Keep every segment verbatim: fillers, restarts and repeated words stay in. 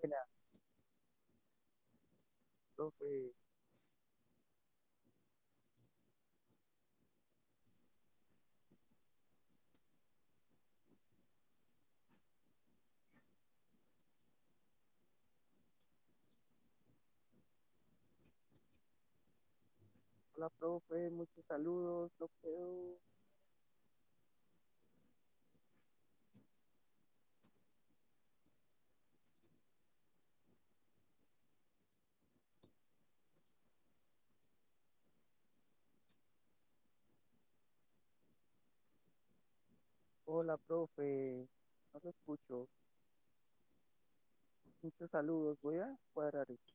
Buenas, profe. Hola, profe. Muchos saludos. No puedo. Hola, profe. No lo escucho. Muchos saludos. Voy a cuadrar esto.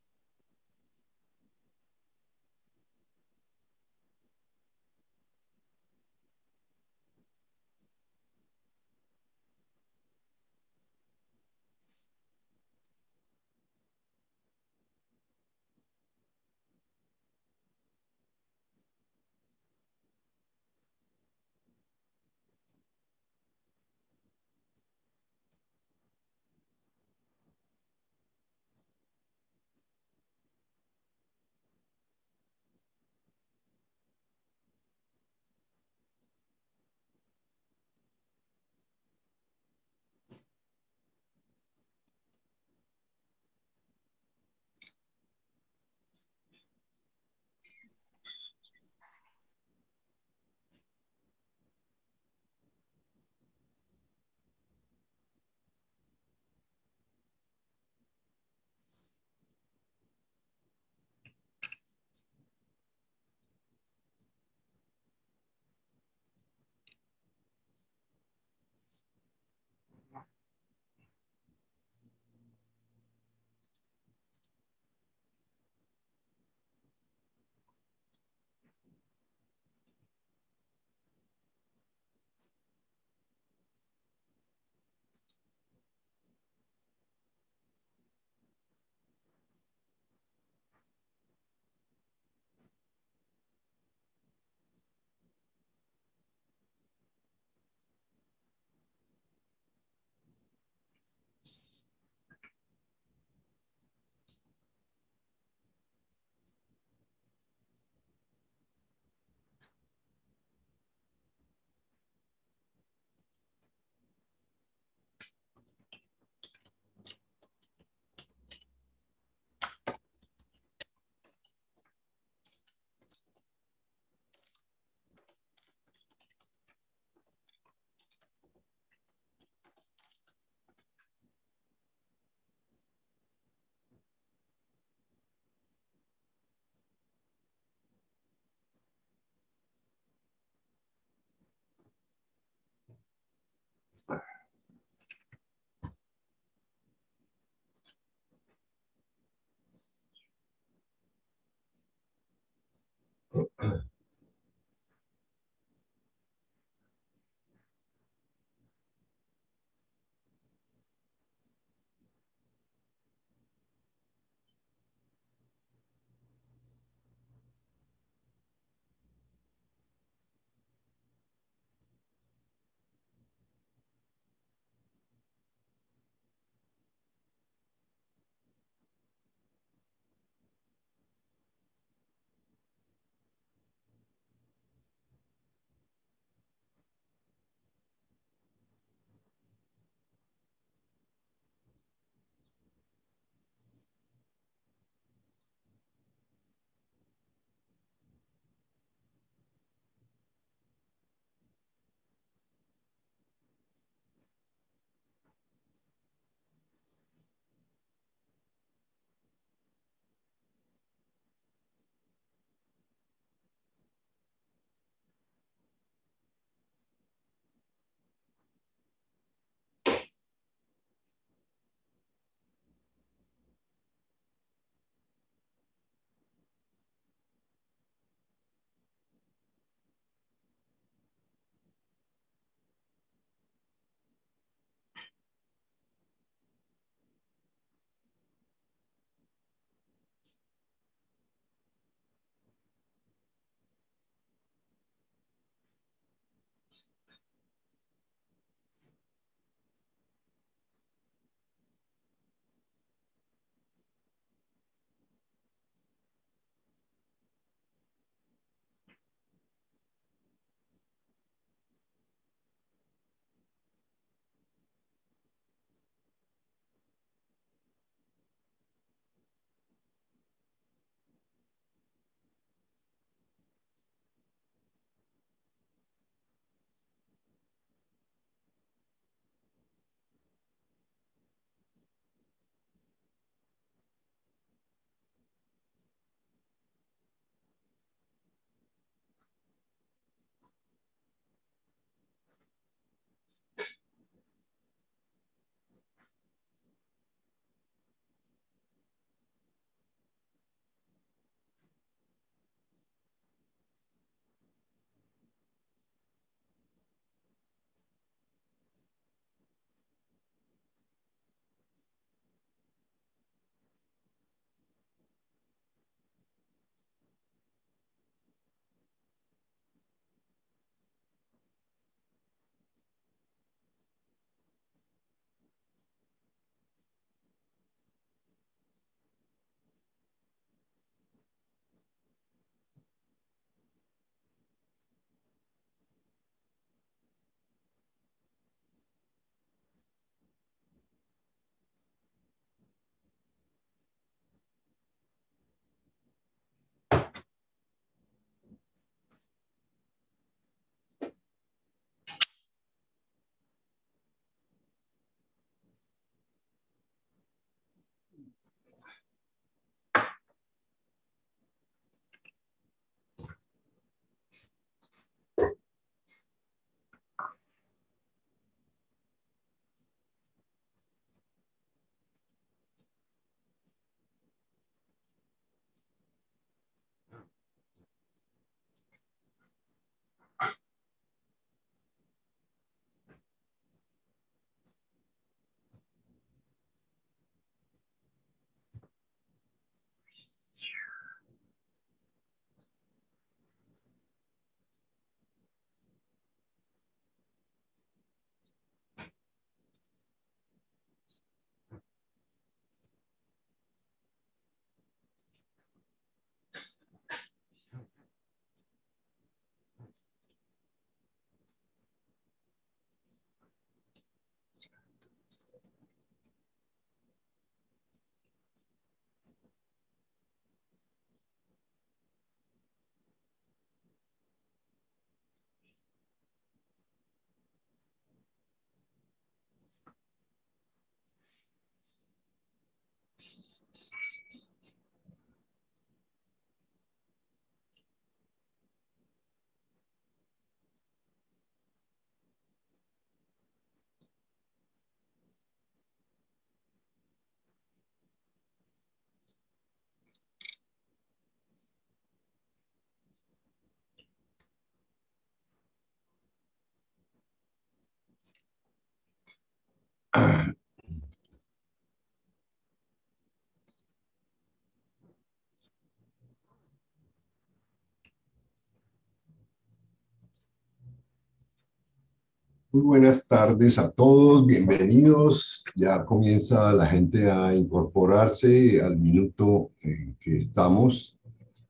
Muy buenas tardes a todos, bienvenidos. Ya comienza la gente a incorporarse al minuto en que estamos.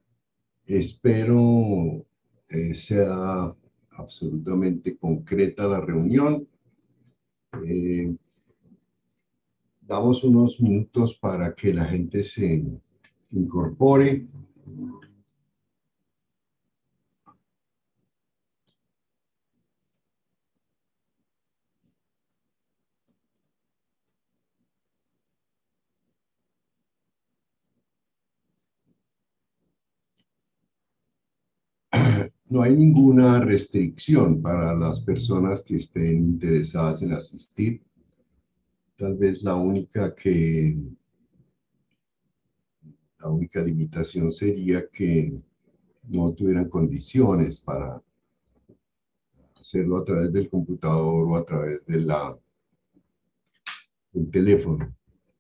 Espero eh, sea absolutamente concreta la reunión. Eh, Damos unos minutos para que la gente se incorpore. No hay ninguna restricción para las personas que estén interesadas en asistir. Tal vez la única que La única limitación sería que no tuvieran condiciones para hacerlo a través del computador o a través de la, del teléfono.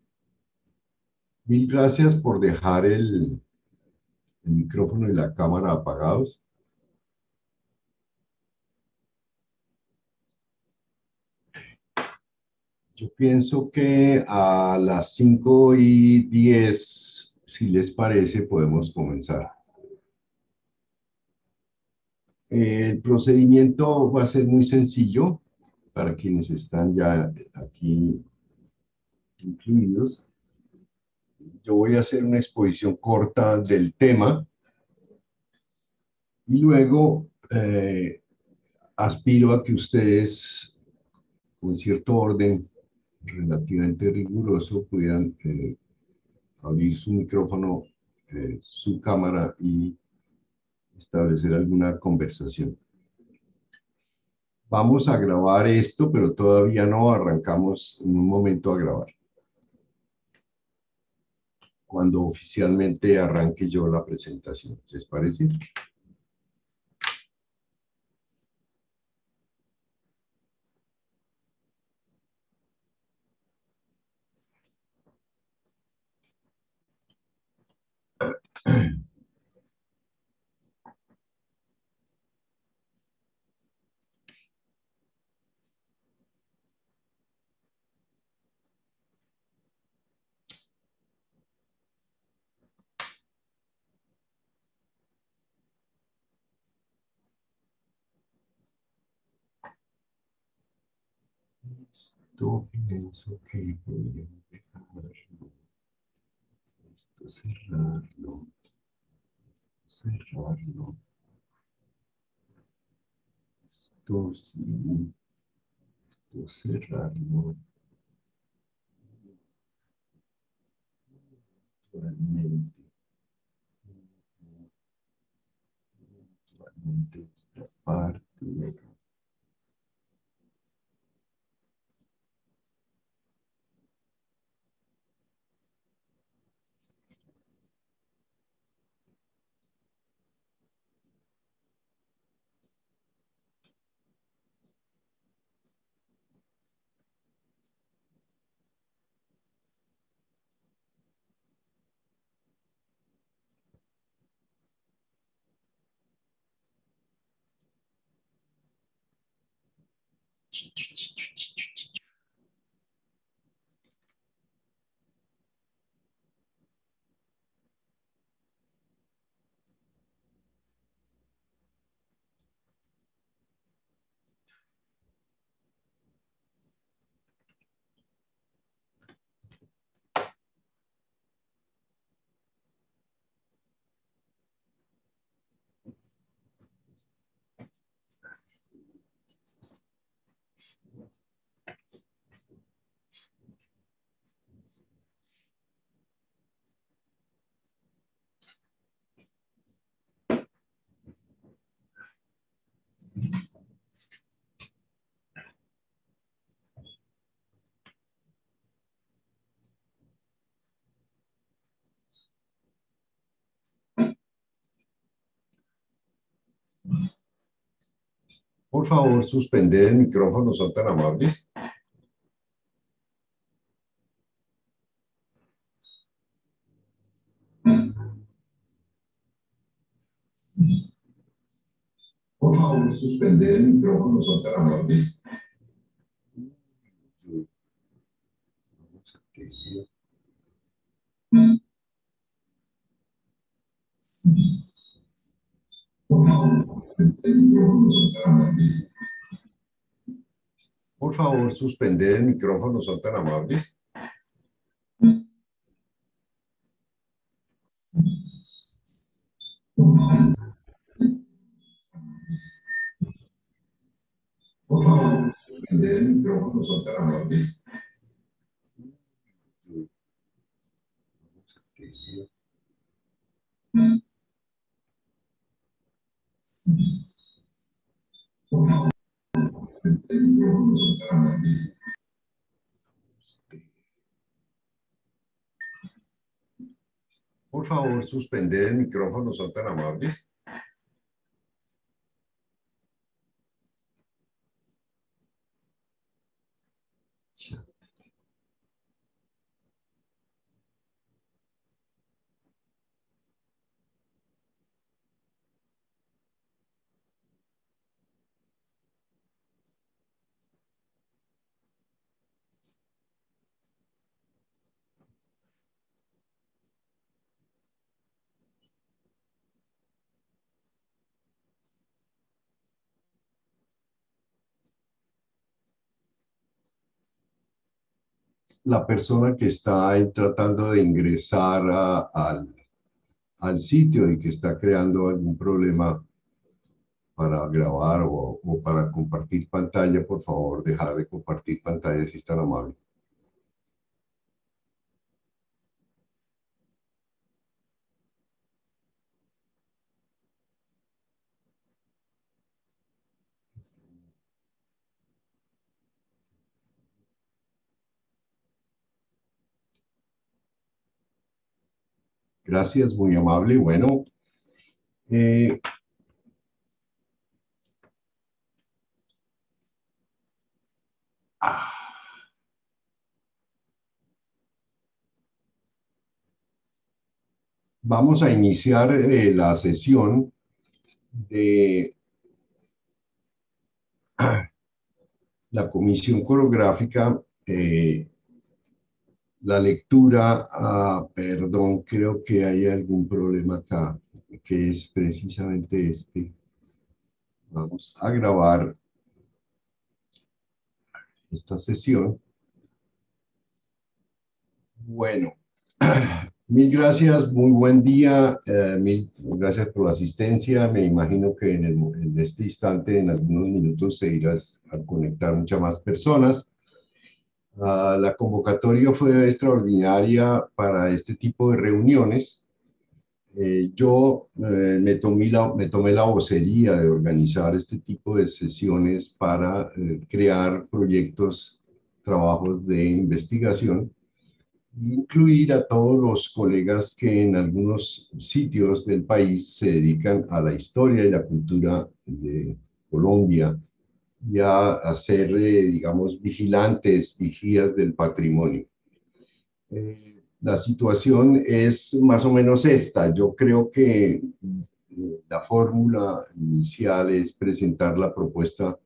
Mil gracias por dejar el, el micrófono y la cámara apagados. Yo pienso que a las cinco y diez, si les parece, podemos comenzar. El procedimiento va a ser muy sencillo para quienes están ya aquí incluidos. Yo voy a hacer una exposición corta del tema y luego eh, aspiro a que ustedes, con cierto orden relativamente riguroso, puedan eh, abrir su micrófono, eh, su cámara y establecer alguna conversación. Vamos a grabar esto, pero todavía no arrancamos en un momento a grabar. Cuando oficialmente arranque yo la presentación. ¿Les parece? Esto pienso que podríamos dejarlo. Esto cerrarlo. Esto cerrarlo. Esto sí. Esto cerrarlo. Actualmente. Actualmente esta parte de acá. Por favor, suspender el micrófono, son tan amables. Por favor, suspender el micrófono, son tan amables. Por favor, suspender el micrófono, son tan amables. Por favor, suspender el micrófono, son tan amables. Por favor, suspender el micrófono, son tan amables. La persona que está ahí tratando de ingresar a, al, al sitio y que está creando algún problema para grabar o, o para compartir pantalla, por favor, dejar de compartir pantalla si es tan amable. Gracias, muy amable. Bueno, eh, vamos a iniciar eh, la sesión de la comisión coreográfica. Eh, la lectura, ah, perdón, creo que hay algún problema acá, que es precisamente este. Vamos a grabar esta sesión. Bueno, mil gracias, muy buen día, eh, mil gracias por la asistencia. Me imagino que en, el, en este instante, en algunos minutos, se irán a conectar muchas más personas. Uh, la convocatoria fue extraordinaria para este tipo de reuniones. Eh, yo eh, me, tomé la, me tomé la vocería de organizar este tipo de sesiones para eh, crear proyectos, trabajos de investigación, e incluir a todos los colegas que en algunos sitios del país se dedican a la historia y la cultura de Colombia y a, a ser, eh, digamos, vigilantes, vigías del patrimonio. Eh, la situación es más o menos esta. Yo creo que eh, la fórmula inicial es presentar la propuesta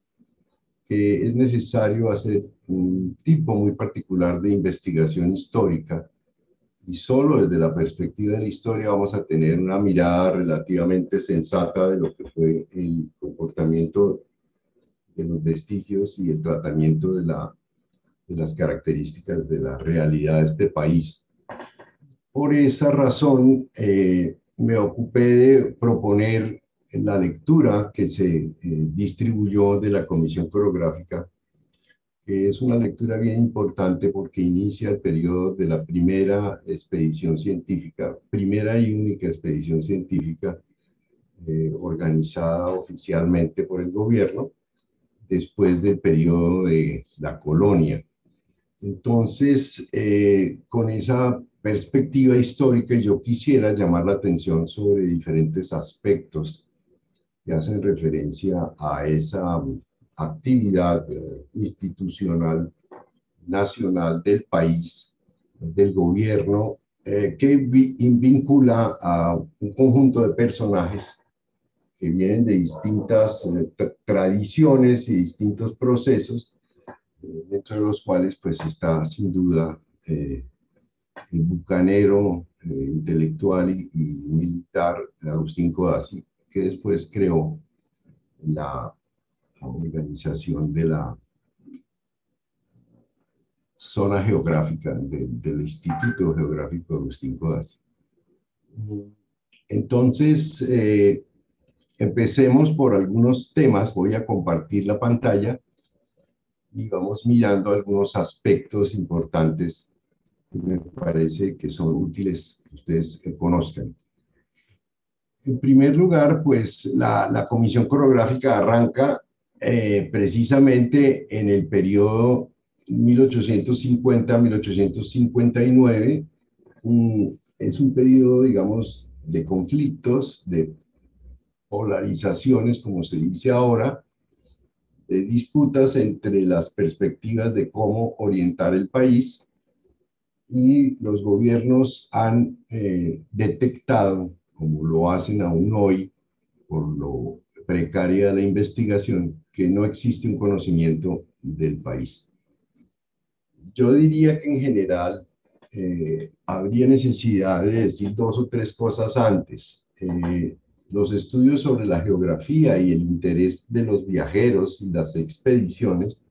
que es necesario hacer un tipo muy particular de investigación histórica, y solo desde la perspectiva de la historia vamos a tener una mirada relativamente sensata de lo que fue el comportamiento de los vestigios y el tratamiento de, la, de las características de la realidad de este país. Por esa razón, eh, me ocupé de proponer la lectura que se eh, distribuyó de la Comisión Coreográfica, que es una lectura bien importante porque inicia el periodo de la primera expedición científica, primera y única expedición científica eh, organizada oficialmente por el gobierno, después del periodo de la colonia. Entonces, eh, con esa perspectiva histórica, yo quisiera llamar la atención sobre diferentes aspectos que hacen referencia a esa um, actividad eh, institucional nacional del país, del gobierno, eh, que vi vincula a un conjunto de personajes que vienen de distintas eh, tradiciones y distintos procesos, dentro de los cuales pues está sin duda eh, el bucanero, eh, intelectual y, y militar Agustín Codazzi, que después creó la organización de la zona geográfica de, del Instituto Geográfico Agustín Codazzi. Entonces, eh, empecemos por algunos temas. Voy a compartir la pantalla y vamos mirando algunos aspectos importantes que me parece que son útiles que ustedes conozcan. En primer lugar, pues la, la Comisión Coreográfica arranca eh, precisamente en el periodo mil ochocientos cincuenta a mil ochocientos cincuenta y nueve. Un, es un periodo, digamos, de conflictos, de polarizaciones, como se dice ahora, de disputas entre las perspectivas de cómo orientar el país, y los gobiernos han eh, detectado, como lo hacen aún hoy, por lo precaria de la investigación, que no existe un conocimiento del país. Yo diría que en general eh, habría necesidad de decir dos o tres cosas antes. Eh, los estudios sobre la geografía y el interés de los viajeros y las expediciones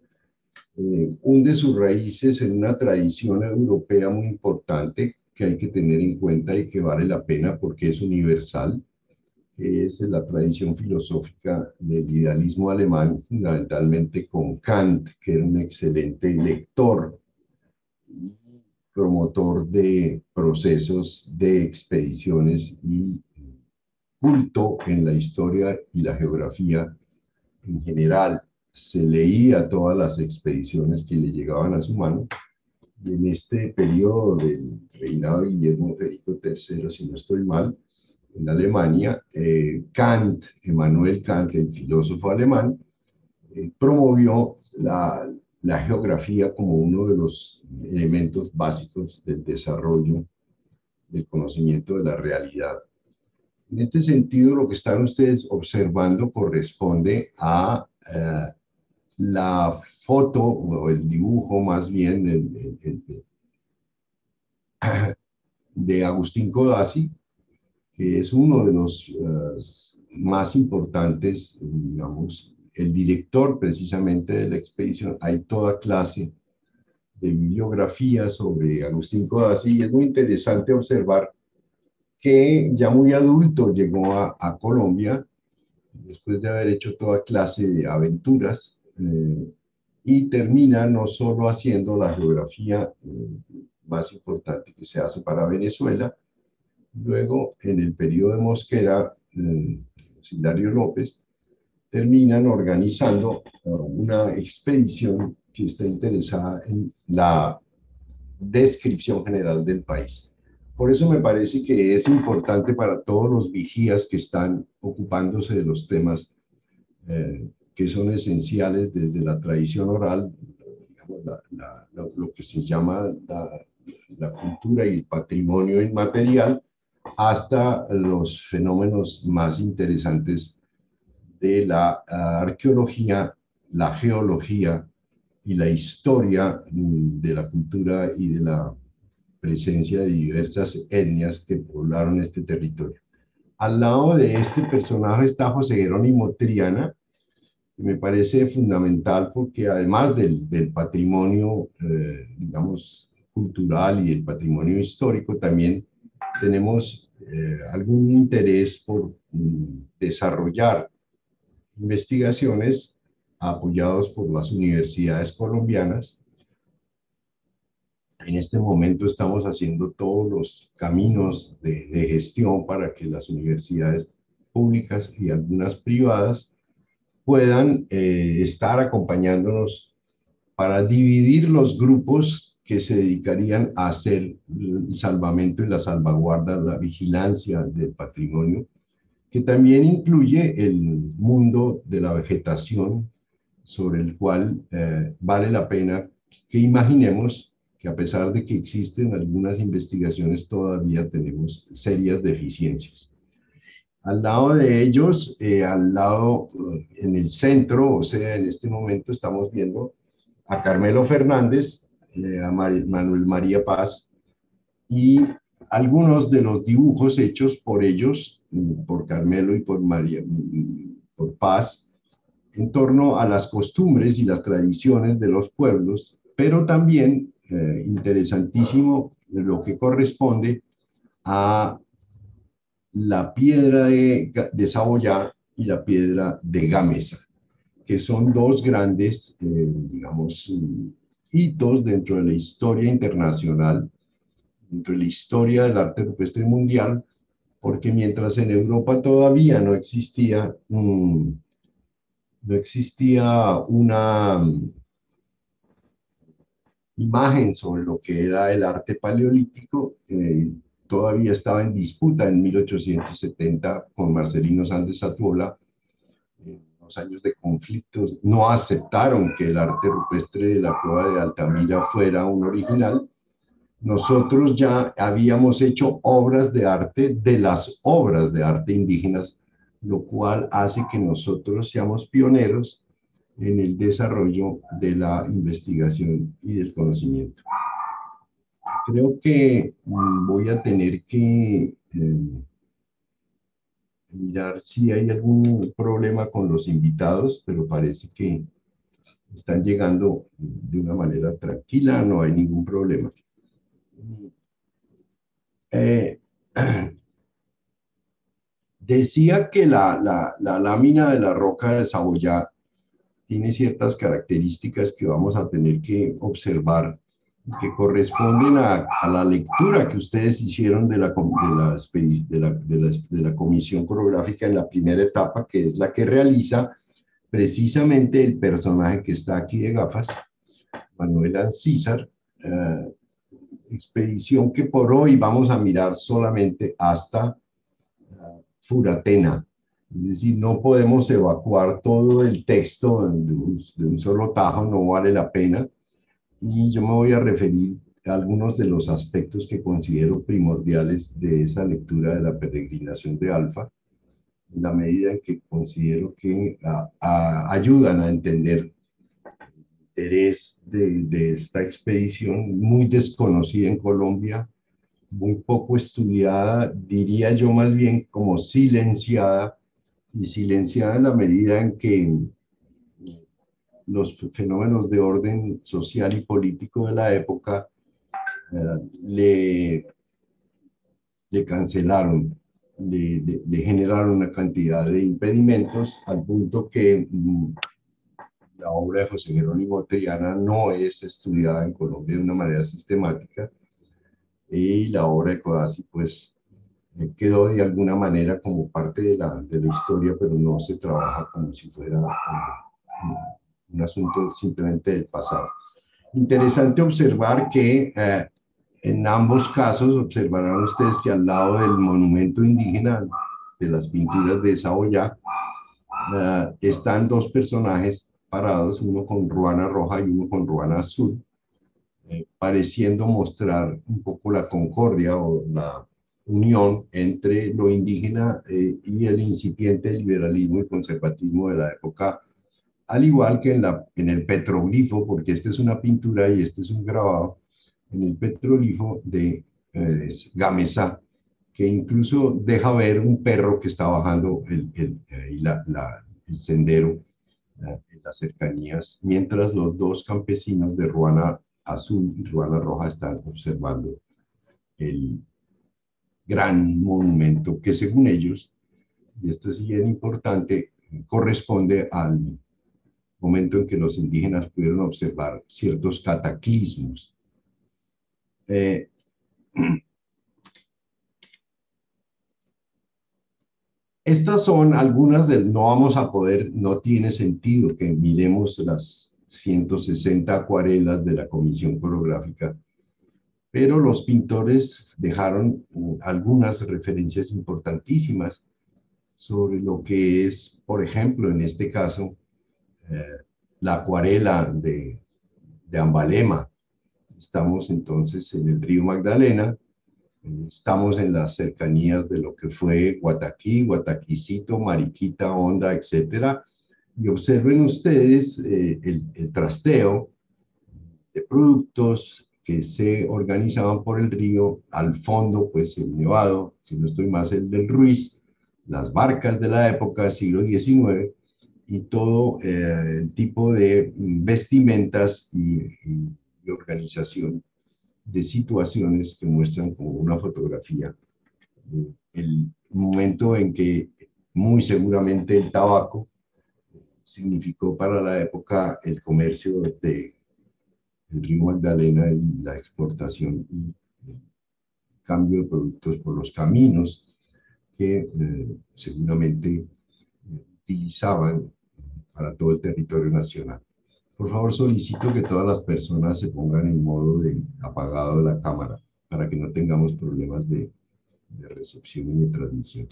eh, hunde sus raíces en una tradición europea muy importante que hay que tener en cuenta y que vale la pena porque es universal, que es la tradición filosófica del idealismo alemán, fundamentalmente con Kant, que era un excelente lector y promotor de procesos de expediciones y culto en la historia y la geografía en general. Se leía todas las expediciones que le llegaban a su mano, y en este periodo del reinado de Guillermo Federico tercero, si no estoy mal, en Alemania, eh, Kant, Emmanuel Kant, el filósofo alemán, eh, promovió la, la geografía como uno de los elementos básicos del desarrollo del conocimiento de la realidad. En este sentido, lo que están ustedes observando corresponde a eh, la foto o el dibujo más bien el, el, el, de Agustín Codazzi, que es uno de los uh, más importantes, digamos, el director precisamente de la expedición. Hay toda clase de bibliografía sobre Agustín Codazzi y es muy interesante observar que ya muy adulto llegó a, a Colombia después de haber hecho toda clase de aventuras eh, y termina no solo haciendo la geografía eh, más importante que se hace para Venezuela. Luego, en el periodo de Mosquera, eh, Hilario López, terminan organizando uh, una expedición que está interesada en la descripción general del país. Por eso me parece que es importante para todos los vigías que están ocupándose de los temas eh, que son esenciales desde la tradición oral, digamos, la, la, la, lo que se llama la, la cultura y el patrimonio inmaterial, hasta los fenómenos más interesantes de la uh, arqueología, la geología y la historia de la cultura y de la presencia de diversas etnias que poblaron este territorio. Al lado de este personaje está José Jerónimo Triana, que me parece fundamental porque además del, del patrimonio, eh, digamos, cultural y el patrimonio histórico, también tenemos eh, algún interés por mm, desarrollar investigaciones apoyados por las universidades colombianas. En este momento estamos haciendo todos los caminos de, de gestión para que las universidades públicas y algunas privadas puedan eh, estar acompañándonos para dividir los grupos que se dedicarían a hacer el salvamento y la salvaguarda, la vigilancia del patrimonio, que también incluye el mundo de la vegetación, sobre el cual eh, vale la pena que imaginemos que a pesar de que existen algunas investigaciones, todavía tenemos serias deficiencias. Al lado de ellos, eh, al lado, en el centro, o sea, en este momento estamos viendo a Carmelo Fernández, eh, a Mar- Manuel María Paz, y algunos de los dibujos hechos por ellos, por Carmelo y por María, por Paz, en torno a las costumbres y las tradiciones de los pueblos, pero también eh, interesantísimo lo que corresponde a la piedra de, de Saboyá y la piedra de Gamesa, que son dos grandes, eh, digamos, hitos dentro de la historia internacional, dentro de la historia del arte rupestre mundial, porque mientras en Europa todavía no existía, um, no existía una um, imagen sobre lo que era el arte paleolítico, eh, todavía estaba en disputa en mil ochocientos setenta con Marcelino Sández Satuola. En los años de conflictos no aceptaron que el arte rupestre de la cueva de Altamira fuera un original. Nosotros ya habíamos hecho obras de arte de las obras de arte indígenas, lo cual hace que nosotros seamos pioneros en el desarrollo de la investigación y del conocimiento. Creo que mm, voy a tener que eh, mirar si hay algún problema con los invitados, pero parece que están llegando de una manera tranquila, no hay ningún problema. Eh, decía que la, la, la lámina de la roca de Saboyá tiene ciertas características que vamos a tener que observar, que corresponden a, a la lectura que ustedes hicieron de la, de, la, de, la, de, la, de la comisión coreográfica en la primera etapa, que es la que realiza precisamente el personaje que está aquí de gafas, Manuel Ancísar, eh, expedición que por hoy vamos a mirar solamente hasta uh, Furatena. Es decir, no podemos evacuar todo el texto de un, de un solo tajo, no vale la pena. Y yo me voy a referir a algunos de los aspectos que considero primordiales de esa lectura de la peregrinación de Alfa, en la medida en que considero que a, a, ayudan a entender el interés de, de esta expedición muy desconocida en Colombia, muy poco estudiada, diría yo más bien como silenciada, y silenciada en la medida en que los fenómenos de orden social y político de la época eh, le, le cancelaron, le, le, le generaron una cantidad de impedimentos al punto que mm, la obra de José Jerónimo Triana no es estudiada en Colombia de una manera sistemática, y la obra de Codazzi pues quedó de alguna manera como parte de la, de la historia, pero no se trabaja como si fuera un, un asunto simplemente del pasado. Interesante observar que eh, en ambos casos observarán ustedes que al lado del monumento indígena de las pinturas de Saboyá uh, están dos personajes parados, uno con ruana roja y uno con ruana azul, eh, pareciendo mostrar un poco la concordia o la unión entre lo indígena eh, y el incipiente liberalismo y conservatismo de la época, al igual que en, la, en el petroglifo, porque esta es una pintura y este es un grabado, en el petroglifo de eh, Gamesa, que incluso deja ver un perro que está bajando el, el, el, la, la, el sendero eh, en las cercanías, mientras los dos campesinos de Ruana Azul y Ruana Roja están observando el gran monumento que según ellos, y esto es bien importante, corresponde al momento en que los indígenas pudieron observar ciertos cataclismos. Eh, Estas son algunas del, no vamos a poder, no tiene sentido que miremos las ciento sesenta acuarelas de la comisión coreográfica, pero los pintores dejaron algunas referencias importantísimas sobre lo que es, por ejemplo, en este caso, eh, la acuarela de, de Ambalema. Estamos entonces en el río Magdalena, estamos en las cercanías de lo que fue Guataquí, Guataquicito, Mariquita, Honda, etcétera. Y observen ustedes eh, el, el trasteo de productos que se organizaban por el río, al fondo pues el Nevado, si no estoy más el del Ruiz, las barcas de la época, siglo diecinueve, y todo eh, el tipo de vestimentas y, y, y organización de situaciones que muestran como una fotografía eh, el momento en que muy seguramente el tabaco significó para la época el comercio de el río Magdalena y la exportación y el cambio de productos por los caminos que eh, seguramente eh, utilizaban para todo el territorio nacional. Por favor, solicito que todas las personas se pongan en modo de apagado de la cámara para que no tengamos problemas de, de recepción y de transmisión.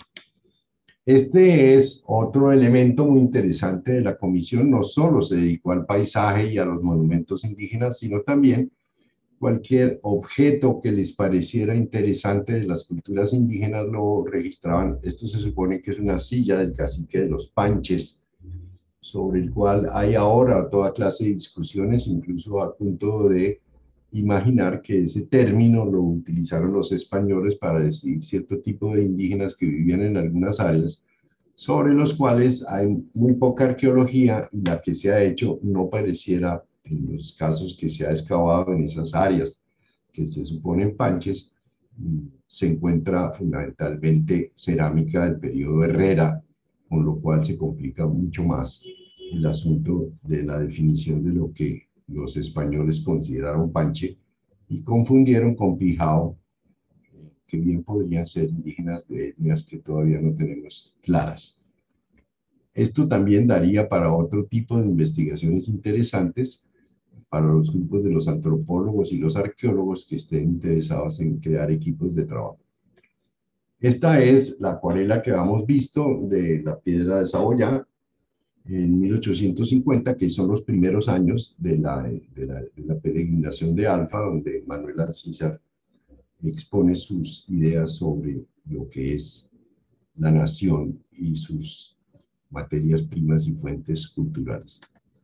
Este es otro elemento muy interesante de la comisión. No solo se dedicó al paisaje y a los monumentos indígenas, sino también cualquier objeto que les pareciera interesante de las culturas indígenas lo registraban. Esto se supone que es una silla del cacique de los Panches, sobre el cual hay ahora toda clase de discusiones, incluso a punto de imaginar que ese término lo utilizaron los españoles para decir cierto tipo de indígenas que vivían en algunas áreas, sobre los cuales hay muy poca arqueología y la que se ha hecho no pareciera, en los casos que se ha excavado en esas áreas que se suponen Panches, se encuentra fundamentalmente cerámica del periodo Herrera, con lo cual se complica mucho más el asunto de la definición de lo que los españoles consideraron Panche y confundieron con Pijao, que bien podrían ser indígenas de etnias que todavía no tenemos claras. Esto también daría para otro tipo de investigaciones interesantes para los grupos de los antropólogos y los arqueólogos que estén interesados en crear equipos de trabajo. Esta es la acuarela que habíamos visto de la piedra de Saboyá en mil ochocientos cincuenta, que son los primeros años de la, de la, de la peregrinación de Alfa, donde Manuel Alcízar expone sus ideas sobre lo que es la nación y sus materias primas y fuentes culturales.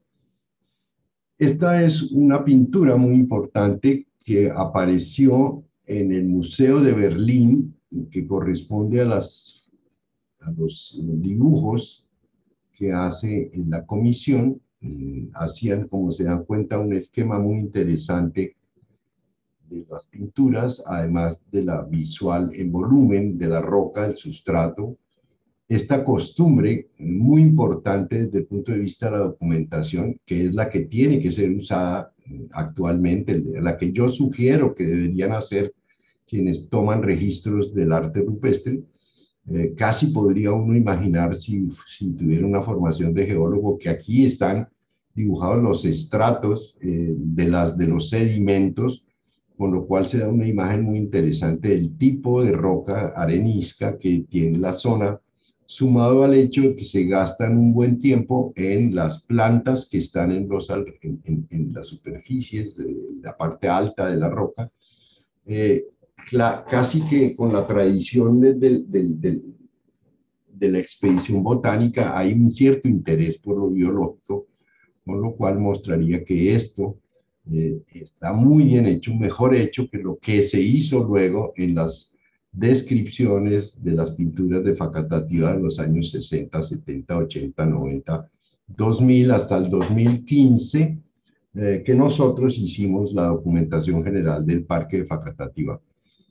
Esta es una pintura muy importante que apareció en el Museo de Berlín, que corresponde a, las, a los dibujos que hace en la comisión. Eh, hacían, como se dan cuenta, un esquema muy interesante de las pinturas, además de la visual en volumen de la roca, el sustrato. Esta costumbre muy importante desde el punto de vista de la documentación, que es la que tiene que ser usada actualmente, la que yo sugiero que deberían hacer quienes toman registros del arte rupestre. Eh, casi podría uno imaginar, si, si tuviera una formación de geólogo, que aquí están dibujados los estratos eh, de, las, de los sedimentos, con lo cual se da una imagen muy interesante del tipo de roca arenisca que tiene la zona, sumado al hecho de que se gastan un buen tiempo en las plantas que están en, los, en, en, en las superficies de la parte alta de la roca, eh, la, casi que con la tradición de, de, de, de, de la expedición botánica hay un cierto interés por lo biológico, con lo cual mostraría que esto eh, está muy bien hecho, mejor hecho que lo que se hizo luego en las descripciones de las pinturas de Facatativá de los años sesenta, setenta, ochenta, noventa, dos mil hasta el dos mil quince, eh, que nosotros hicimos la documentación general del Parque de Facatativá.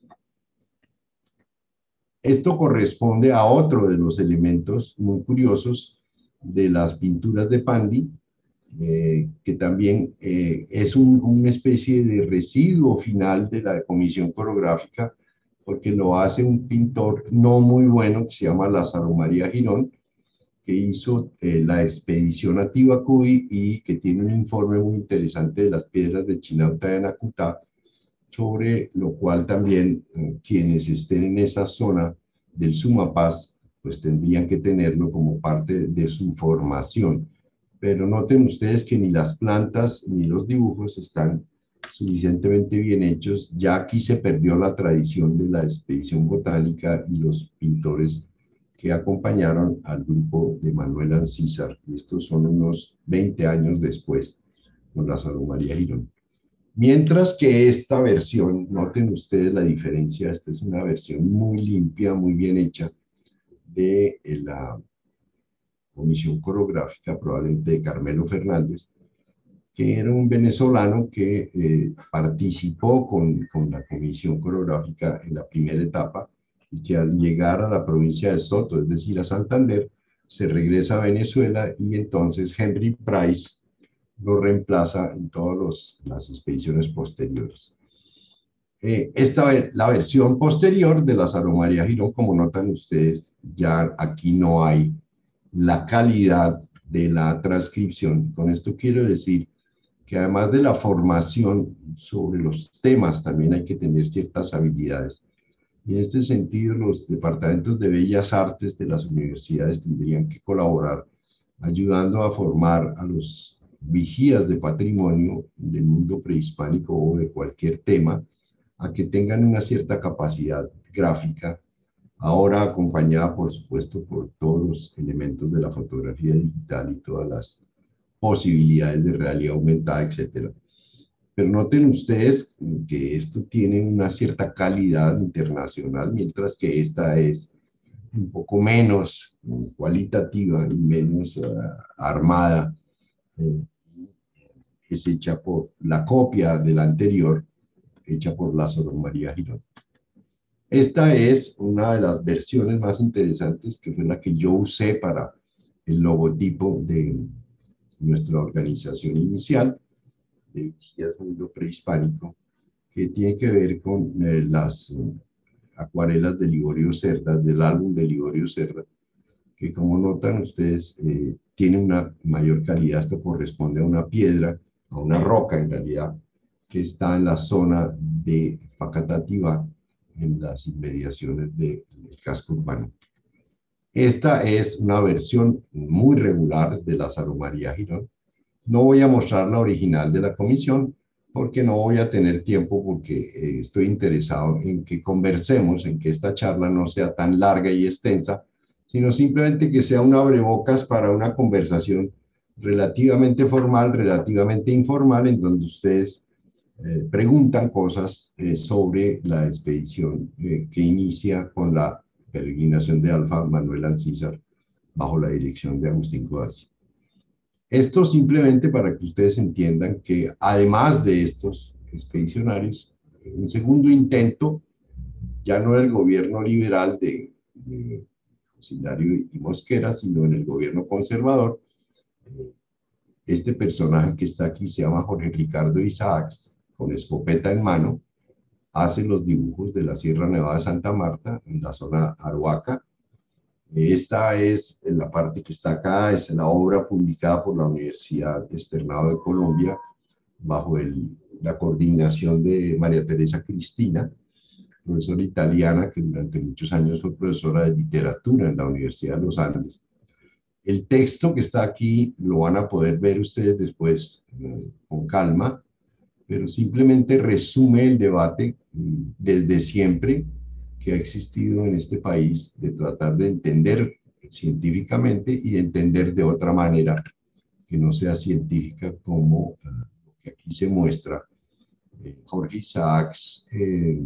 Esto corresponde a otro de los elementos muy curiosos de las pinturas de Pandi, eh, que también eh, es un, una especie de residuo final de la comisión coreográfica, porque lo hace un pintor no muy bueno que se llama Lázaro María Girón, que hizo eh, la expedición a Tibacuy y que tiene un informe muy interesante de las piedras de Chinauta de Nacutá, sobre lo cual también eh, quienes estén en esa zona del Sumapaz, pues tendrían que tenerlo como parte de su formación. Pero noten ustedes que ni las plantas ni los dibujos están suficientemente bien hechos. Ya aquí se perdió la tradición de la expedición botánica y los pintores que acompañaron al grupo de Manuel Alcízar. Estos son unos veinte años después, con Lázaro María Girón. Mientras que esta versión, noten ustedes la diferencia, esta es una versión muy limpia, muy bien hecha de eh, la comisión coreográfica, probablemente de Carmelo Fernández, que era un venezolano que eh, participó con, con la comisión coreográfica en la primera etapa y que al llegar a la provincia de Soto, es decir, a Santander, se regresa a Venezuela y entonces Henry Price lo reemplaza en todas las expediciones posteriores. Eh, esta la versión posterior de la Saro María Girón, como notan ustedes, ya aquí no hay la calidad de la transcripción. Con esto quiero decir que además de la formación sobre los temas, también hay que tener ciertas habilidades. Y en este sentido, los departamentos de Bellas Artes de las universidades tendrían que colaborar ayudando a formar a los vigías de patrimonio del mundo prehispánico o de cualquier tema, a que tengan una cierta capacidad gráfica, ahora acompañada, por supuesto, por todos los elementos de la fotografía digital y todas las posibilidades de realidad aumentada, etcétera. Pero noten ustedes que esto tiene una cierta calidad internacional, mientras que esta es un poco menos cualitativa y menos uh, armada. Eh, es hecha por la copia de la anterior, hecha por Lázaro María Girón. Esta es una de las versiones más interesantes, que fue la que yo usé para el logotipo de nuestra organización inicial, de Vigías Mundo Prehispánico, que tiene que ver con eh, las eh, acuarelas de Liborio Cerda, del álbum de Liborio Cerda, que como notan ustedes, eh, tiene una mayor calidad. Esto corresponde a una piedra, a una roca en realidad, que está en la zona de Facatativá, en las inmediaciones de, del casco urbano. Esta es una versión muy regular de la Saro María Girón. No voy a mostrar la original de la comisión porque no voy a tener tiempo, porque eh, estoy interesado en que conversemos, en que esta charla no sea tan larga y extensa, sino simplemente que sea un abrebocas para una conversación relativamente formal, relativamente informal, en donde ustedes eh, preguntan cosas eh, sobre la expedición eh, que inicia con la peregrinación de Alfa Manuel Ancísar bajo la dirección de Agustín Codazzi. Esto simplemente para que ustedes entiendan que además de estos expedicionarios, un segundo intento, ya no el gobierno liberal de, de José Hilario y Mosquera, sino en el gobierno conservador, este personaje que está aquí se llama Jorge Ricardo Isaacs, con escopeta en mano, hace los dibujos de la Sierra Nevada de Santa Marta en la zona Arhuaca. Esta es la parte que está acá, es la obra publicada por la Universidad Externado de Colombia bajo el, la coordinación de María Teresa Cristina, profesora italiana que durante muchos años fue profesora de literatura en la Universidad de los Andes. El texto que está aquí lo van a poder ver ustedes después eh, con calma, pero simplemente resume el debate desde siempre que ha existido en este país de tratar de entender científicamente y de entender de otra manera que no sea científica, como uh, lo que aquí se muestra. Eh, Jorge Isaacs eh,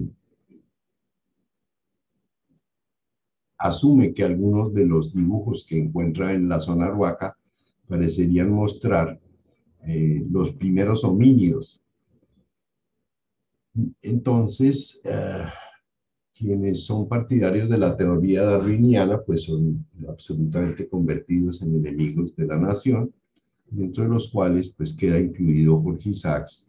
asume que algunos de los dibujos que encuentra en la zona Arhuaca parecerían mostrar eh, los primeros homínidos. Entonces, uh, quienes son partidarios de la teoría darwiniana, pues son absolutamente convertidos en enemigos de la nación, dentro de los cuales pues queda incluido Jorge Isaacs.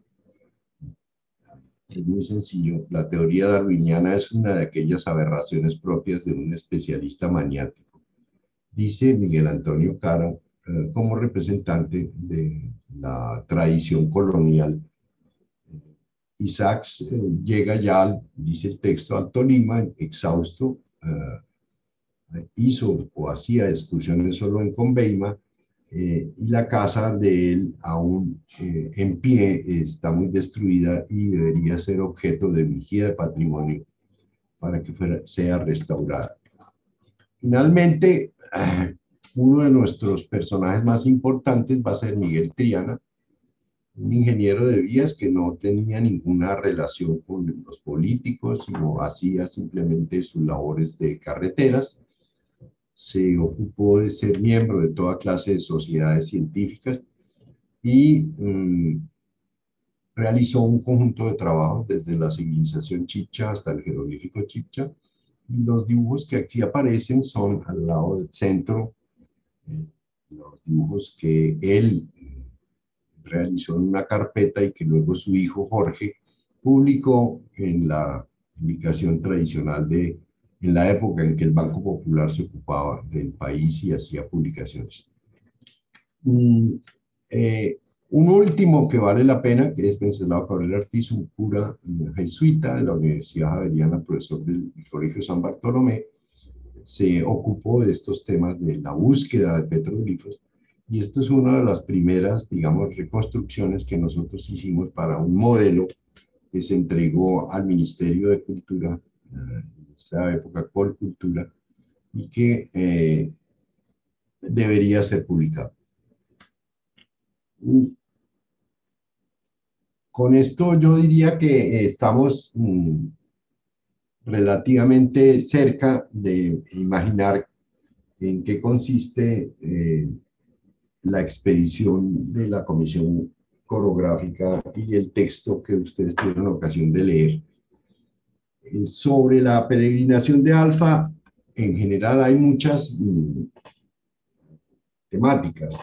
Es muy sencillo, la teoría darwiniana es una de aquellas aberraciones propias de un especialista maniático, dice Miguel Antonio Caro, eh, como representante de la tradición colonial. Isaacs eh, llega ya, dice el texto, al Tolima, exhausto, eh, hizo o hacía excursiones solo en Conveima, eh, y la casa de él aún eh, en pie está muy destruida y debería ser objeto de vigía de patrimonio para que fuera, sea restaurada. Finalmente, uno de nuestros personajes más importantes va a ser Miguel Triana, un ingeniero de vías que no tenía ninguna relación con los políticos, sino hacía simplemente sus labores de carreteras. Se ocupó de ser miembro de toda clase de sociedades científicas y um, realizó un conjunto de trabajos desde la civilización Chibcha hasta el jeroglífico Chibcha. Y los dibujos que aquí aparecen son al lado del centro, eh, los dibujos que él realizó en una carpeta y que luego su hijo Jorge publicó en la publicación tradicional de, en la época en que el Banco Popular se ocupaba del país y hacía publicaciones. Mm, eh, un último que vale la pena, que es Wenceslao Cabrera Ortiz, un cura jesuita de la Universidad Javeriana, profesor del Colegio San Bartolomé, se ocupó de estos temas de la búsqueda de petroglifos, y esto es una de las primeras, digamos, reconstrucciones que nosotros hicimos para un modelo que se entregó al Ministerio de Cultura, en esa época Colcultura, y que eh, debería ser publicado. Con esto yo diría que estamos mmm, relativamente cerca de imaginar en qué consiste eh, la expedición de la Comisión Coreográfica y el texto que ustedes tuvieron ocasión de leer. Eh, sobre la peregrinación de Alfa, en general hay muchas mmm, temáticas.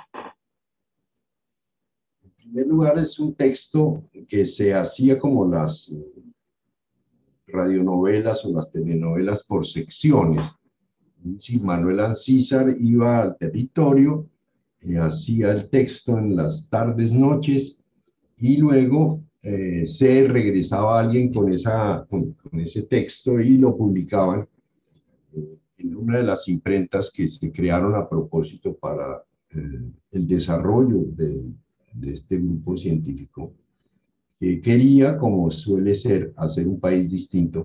En primer lugar, es un texto que se hacía como las radionovelas o las telenovelas por secciones. Si Manuel Ancísar iba al territorio, eh, hacía el texto en las tardes, noches, y luego eh, se regresaba alguien con, esa, con, con ese texto y lo publicaban eh, en una de las imprentas que se crearon a propósito para eh, el desarrollo de, de este grupo científico, que quería, como suele ser, hacer un país distinto,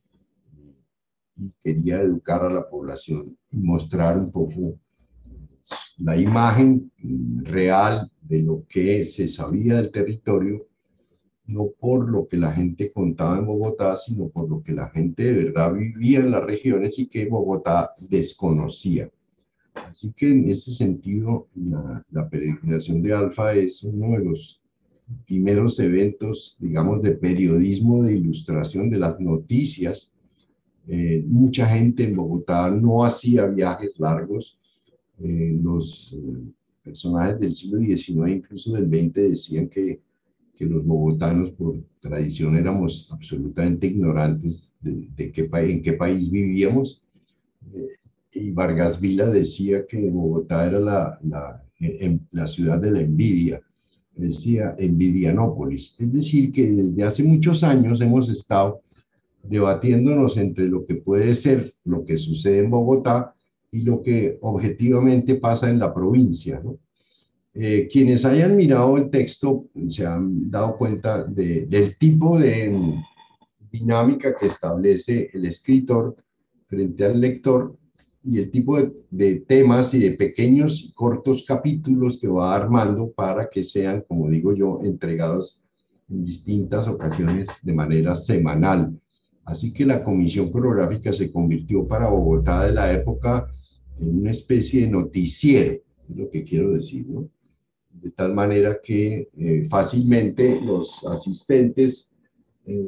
y quería educar a la población y mostrar un poco la imagen real de lo que se sabía del territorio, no por lo que la gente contaba en Bogotá, sino por lo que la gente de verdad vivía en las regiones y que Bogotá desconocía. Así que en ese sentido, la, la peregrinación de Alfa es uno de los primeros eventos, digamos, de periodismo, de ilustración de las noticias. Eh, mucha gente en Bogotá no hacía viajes largos. Eh, los eh, personajes del siglo diecinueve, incluso del veinte, decían que, que los bogotanos por tradición éramos absolutamente ignorantes de, de qué, en qué país vivíamos. Eh, y Vargas Vila decía que Bogotá era la, la, en, la ciudad de la envidia, decía Envidianópolis. Es decir, que desde hace muchos años hemos estado debatiéndonos entre lo que puede ser lo que sucede en Bogotá y lo que objetivamente pasa en la provincia, ¿no? Eh, quienes hayan mirado el texto se han dado cuenta de, del tipo de um, dinámica que establece el escritor frente al lector y el tipo de, de temas y de pequeños y cortos capítulos que va armando para que sean, como digo yo, entregados en distintas ocasiones de manera semanal. Así que la Comisión Coreográfica se convirtió para Bogotá de la época en una especie de noticiero, es lo que quiero decir, ¿no? De tal manera que eh, fácilmente los asistentes eh,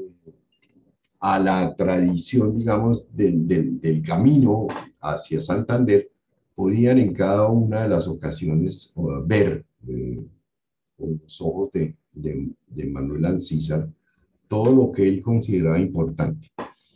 a la tradición, digamos, del, del, del camino hacia Santander podían en cada una de las ocasiones uh, ver eh, con los ojos de, de, de Manuel Ancísar todo lo que él consideraba importante.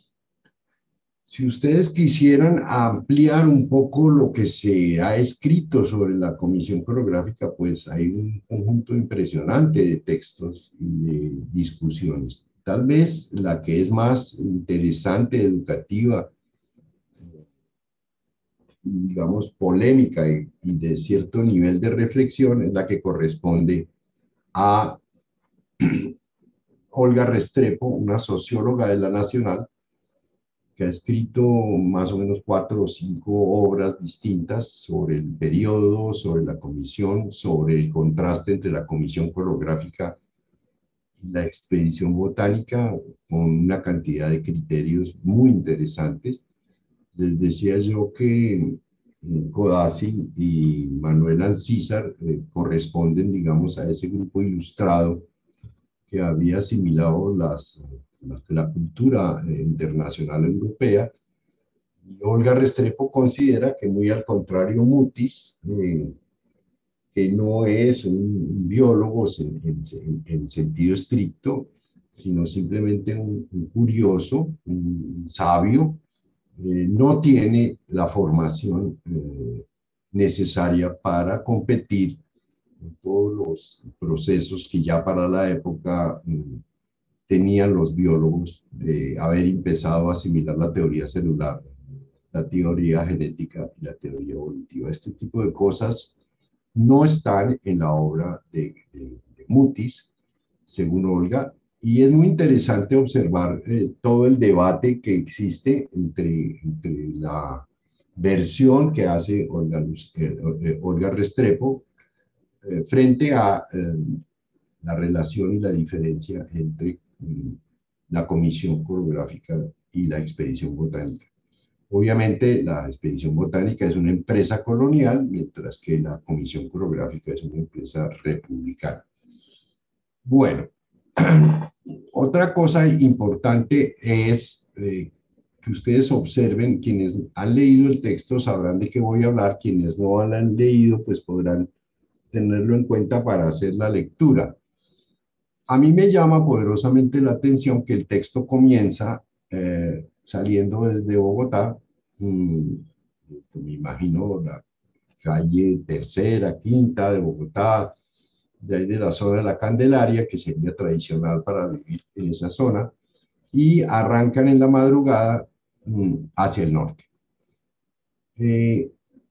Si ustedes quisieran ampliar un poco lo que se ha escrito sobre la Comisión Coreográfica, pues hay un conjunto impresionante de textos y de discusiones. Tal vez la que es más interesante, educativa, digamos, polémica y, y de cierto nivel de reflexión es la que corresponde a Olga Restrepo, una socióloga de la Nacional, que ha escrito más o menos cuatro o cinco obras distintas sobre el periodo, sobre la comisión, sobre el contraste entre la comisión coreográfica y la expedición botánica, con una cantidad de criterios muy interesantes. Les decía yo que Codazzi y Manuel Alcísar eh, corresponden, digamos, a ese grupo ilustrado que había asimilado las, las, la cultura eh, internacional europea. Y Olga Restrepo considera que, muy al contrario, Mutis, eh, que no es un biólogo en, en, en sentido estricto, sino simplemente un, un curioso, un sabio, eh, no tiene la formación eh, necesaria para competir en todos los procesos que ya para la época eh, tenían los biólogos de haber empezado a asimilar la teoría celular, la teoría genética y la teoría evolutiva. Este tipo de cosas no están en la obra de, de, de Mutis, según Olga, y es muy interesante observar eh, todo el debate que existe entre, entre la versión que hace Olga, eh, eh, Olga Restrepo eh, frente a eh, la relación y la diferencia entre mm, la comisión coreográfica y la expedición botánica. Obviamente, la expedición botánica es una empresa colonial, mientras que la comisión coreográfica es una empresa republicana. Bueno, otra cosa importante es eh, que ustedes observen, quienes han leído el texto sabrán de qué voy a hablar, quienes no lo han leído pues podrán tenerlo en cuenta para hacer la lectura. A mí me llama poderosamente la atención que el texto comienza eh, saliendo desde Bogotá, mmm, me imagino la calle Tercera, Quinta de Bogotá, de ahí de la zona de la Candelaria, que sería tradicional para vivir en esa zona, y arrancan en la madrugada mmm, hacia el norte. Eh,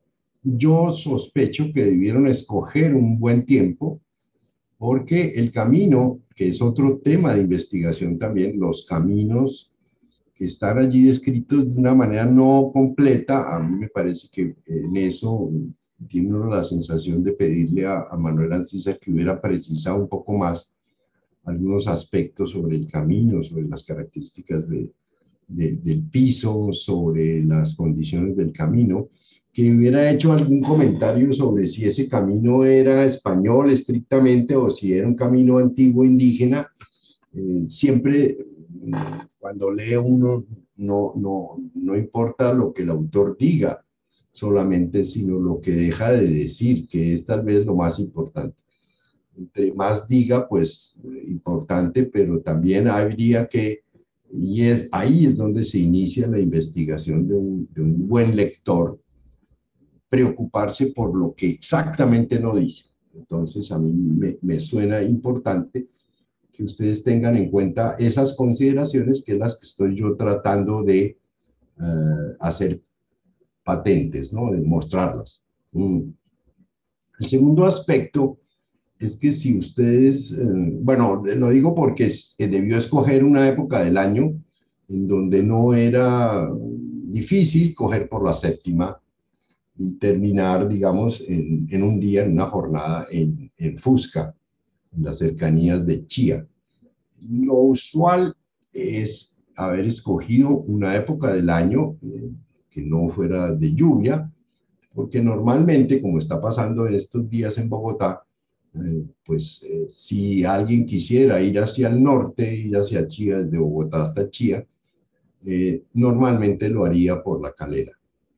yo sospecho que debieron escoger un buen tiempo, porque el camino, que es otro tema de investigación también, los caminos que están allí descritos de una manera no completa, a mí me parece que en eso tiene uno la sensación de pedirle a, a Manuel Ancísar que hubiera precisado un poco más algunos aspectos sobre el camino, sobre las características de, de, del piso, sobre las condiciones del camino, que hubiera hecho algún comentario sobre si ese camino era español estrictamente o si era un camino antiguo indígena. Eh, siempre cuando lee uno no, no, no importa lo que el autor diga solamente, sino lo que deja de decir, que es tal vez lo más importante. Entre más diga, pues importante, pero también habría que, y es, ahí es donde se inicia la investigación de un, de un buen lector, preocuparse por lo que exactamente no dice. Entonces, a mí me, me suena importante que ustedes tengan en cuenta esas consideraciones, que es las que estoy yo tratando de uh, hacer patentes, ¿no? De mostrarlas. Mm. El segundo aspecto es que si ustedes, eh, bueno, lo digo porque es, eh, debió escoger una época del año en donde no era difícil coger por la séptima y terminar, digamos, en, en un día, en una jornada en, en Fusca, en las cercanías de Chía. Lo usual es haber escogido una época del año eh, que no fuera de lluvia, porque normalmente, como está pasando en estos días en Bogotá, eh, pues eh, si alguien quisiera ir hacia el norte, ir hacia Chía, desde Bogotá hasta Chía, eh, normalmente lo haría por La Calera,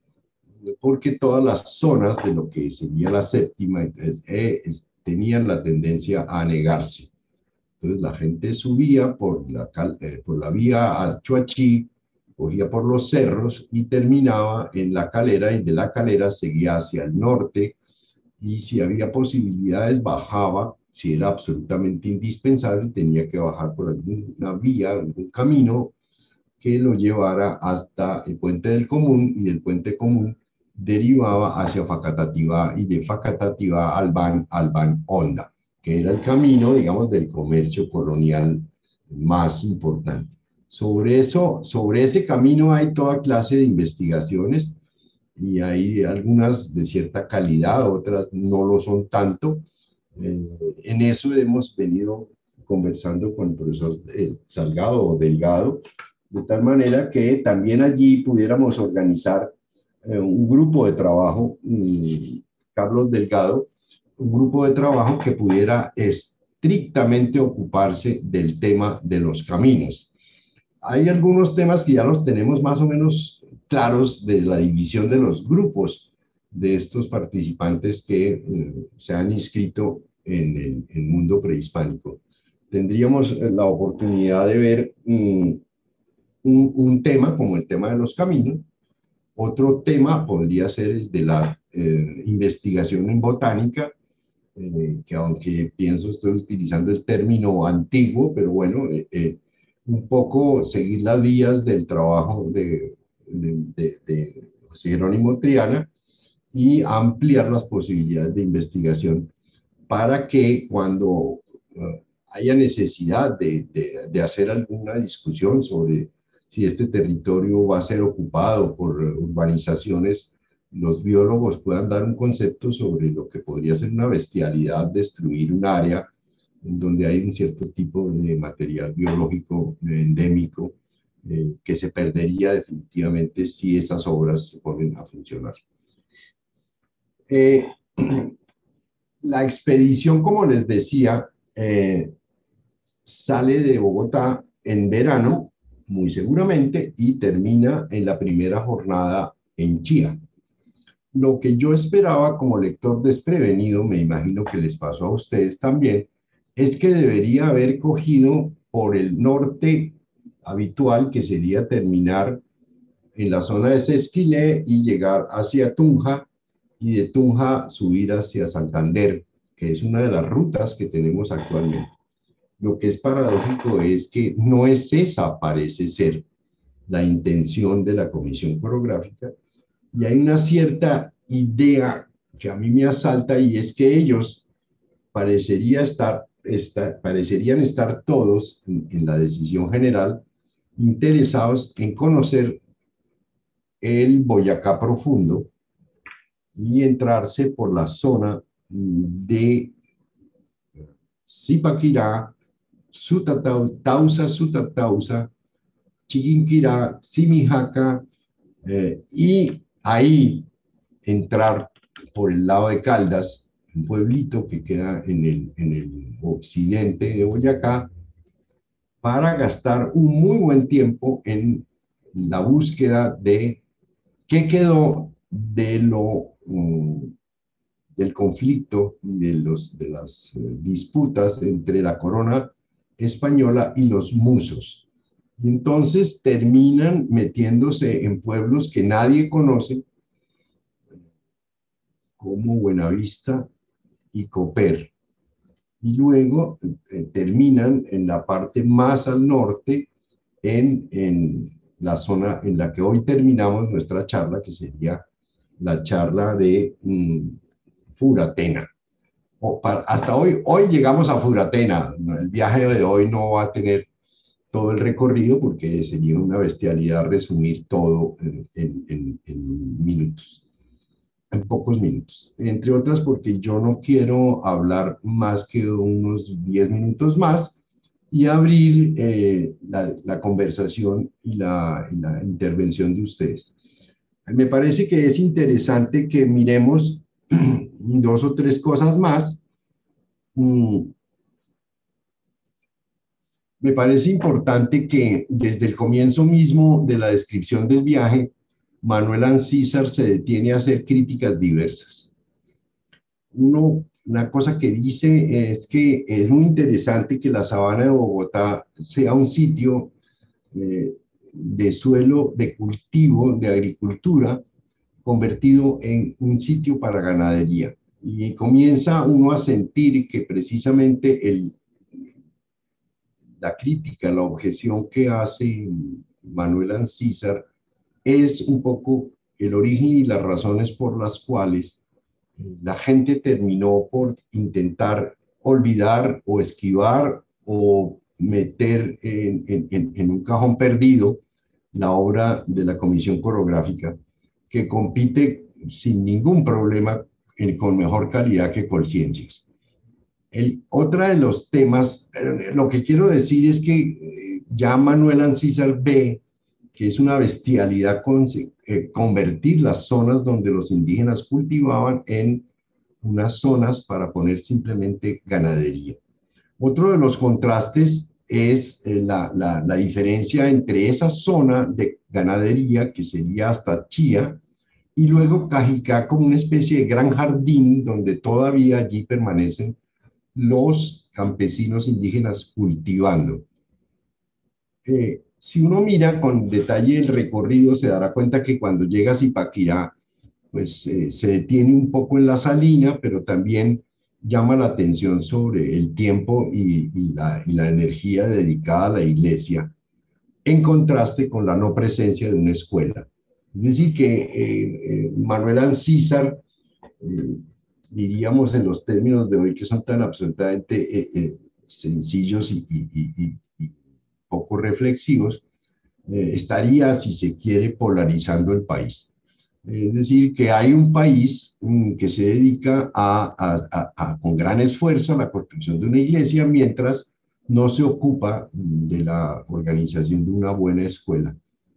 porque todas las zonas de lo que sería la séptima entonces, eh, es, tenían la tendencia a negarse. Entonces la gente subía por la, eh, por la vía a Chuachi, cogía por los cerros y terminaba en La Calera, y de La Calera seguía hacia el norte, y si había posibilidades bajaba, si era absolutamente indispensable, tenía que bajar por alguna vía, algún camino que lo llevara hasta el Puente del Común, y del Puente Común derivaba hacia Facatativá, y de Facatativá al Ban, al Ban Honda, que era el camino, digamos, del comercio colonial más importante. Sobre eso, sobre ese camino hay toda clase de investigaciones y hay algunas de cierta calidad, otras no lo son tanto. Eh, en eso hemos venido conversando con el profesor eh, Salgado o Delgado, de tal manera que también allí pudiéramos organizar eh, un grupo de trabajo, mm, Carlos Delgado, un grupo de trabajo que pudiera estrictamente ocuparse del tema de los caminos. Hay algunos temas que ya los tenemos más o menos claros de la división de los grupos de estos participantes que eh, se han inscrito en el, el mundo prehispánico. Tendríamos la oportunidad de ver um, un, un tema como el tema de los caminos. Otro tema podría ser el de la eh, investigación en botánica, eh, que aunque pienso estoy utilizando el término antiguo, pero bueno, eh, eh, un poco seguir las vías del trabajo de, de, de, de José Jerónimo Triana y ampliar las posibilidades de investigación para que cuando uh, haya necesidad de, de, de hacer alguna discusión sobre si este territorio va a ser ocupado por urbanizaciones, los biólogos puedan dar un concepto sobre lo que podría ser una bestialidad, destruir un área en donde hay un cierto tipo de material biológico endémico eh, que se perdería definitivamente si esas obras se ponen a funcionar. Eh, la expedición, como les decía, eh, sale de Bogotá en verano, muy seguramente, y termina en la primera jornada en Chía. Lo que yo esperaba como lector desprevenido, me imagino que les pasó a ustedes también, es que debería haber cogido por el norte habitual, que sería terminar en la zona de Sesquilé y llegar hacia Tunja, y de Tunja subir hacia Santander, que es una de las rutas que tenemos actualmente. Lo que es paradójico es que no es esa, parece ser, la intención de la Comisión Coreográfica, y hay una cierta idea que a mí me asalta, y es que ellos parecería estar, estar, parecerían estar todos en, en la decisión general interesados en conocer el Boyacá profundo y entrarse por la zona de Zipaquirá, Sutatausa, Sutatausa, Chiquinquirá, Simijaca, eh, y ahí entrar por el lado de Caldas, un pueblito que queda en el, en el occidente de Boyacá, para gastar un muy buen tiempo en la búsqueda de qué quedó de lo, um, del conflicto, de, los, de las uh, disputas entre la corona española y los musos. Y entonces terminan metiéndose en pueblos que nadie conoce, como Buenavista y Coper. Y luego eh, terminan en la parte más al norte, en, en la zona en la que hoy terminamos nuestra charla, que sería la charla de mm, Furatena. O para, hasta hoy, hoy llegamos a Furatena. El viaje de hoy no va a tener todo el recorrido porque sería una bestialidad resumir todo en, en, en, en minutos, en pocos minutos. Entre otras porque yo no quiero hablar más que unos diez minutos más y abrir eh, la, la conversación y la, y la intervención de ustedes. Me parece que es interesante que miremos dos o tres cosas más. Mm, me parece importante que desde el comienzo mismo de la descripción del viaje, Manuel Ancísar se detiene a hacer críticas diversas. Uno, una cosa que dice es que es muy interesante que la sabana de Bogotá sea un sitio eh, de suelo de cultivo, de agricultura, convertido en un sitio para ganadería. Y comienza uno a sentir que precisamente el, la crítica, la objeción que hace Manuel Ancísar es un poco el origen y las razones por las cuales la gente terminó por intentar olvidar o esquivar o meter en, en, en un cajón perdido la obra de la Comisión Coreográfica, que compite sin ningún problema en, con mejor calidad que Colciencias. El, otra de los temas, lo que quiero decir es que eh, ya Manuel Ancísar ve que es una bestialidad con, eh, convertir las zonas donde los indígenas cultivaban en unas zonas para poner simplemente ganadería. Otro de los contrastes es eh, la, la, la diferencia entre esa zona de ganadería, que sería hasta Chía, y luego Cajicá como una especie de gran jardín donde todavía allí permanecen los campesinos indígenas cultivando. Eh, si uno mira con detalle el recorrido, se dará cuenta que cuando llega a Zipaquirá, pues eh, se detiene un poco en la salina, pero también llama la atención sobre el tiempo y, y, la, y la energía dedicada a la iglesia, en contraste con la no presencia de una escuela. Es decir, que eh, eh, Manuel Ancísar, eh, diríamos en los términos de hoy que son tan absolutamente eh, eh, sencillos y, y, y, y poco reflexivos, eh, estaría, si se quiere, polarizando el país. Es decir, que hay un país mm, que se dedica a, a, a, a, con gran esfuerzo a la construcción de una iglesia, mientras no se ocupa de la organización de una buena escuela.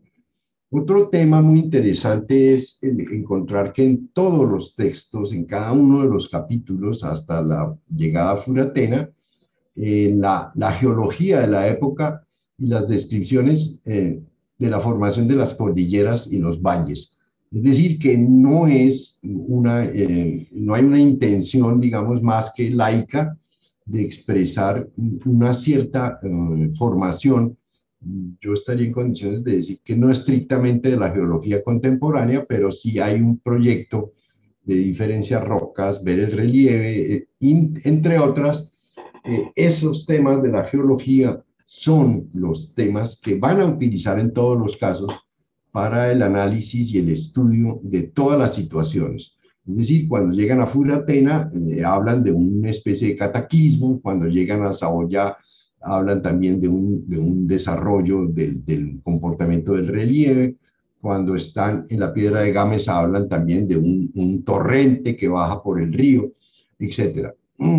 Otro tema muy interesante es encontrar que en todos los textos, en cada uno de los capítulos, hasta la llegada a Furatena, eh, la, la geología de la época y las descripciones eh, de la formación de las cordilleras y los valles. Es decir, que no es una, eh, no hay una intención, digamos, más que laica de expresar una cierta eh, formación. Yo estaría en condiciones de decir que no estrictamente de la geología contemporánea, pero sí hay un proyecto de diferenciar rocas, ver el relieve, eh, in, entre otras. Eh, esos temas de la geología son los temas que van a utilizar en todos los casos para el análisis y el estudio de todas las situaciones. Es decir, cuando llegan a Furatena, eh, hablan de una especie de cataclismo, cuando llegan a Saoya, hablan también de un, de un desarrollo del, del, comportamiento del relieve, cuando están en la Piedra de Gámez, hablan también de un, un torrente que baja por el río, etcétera.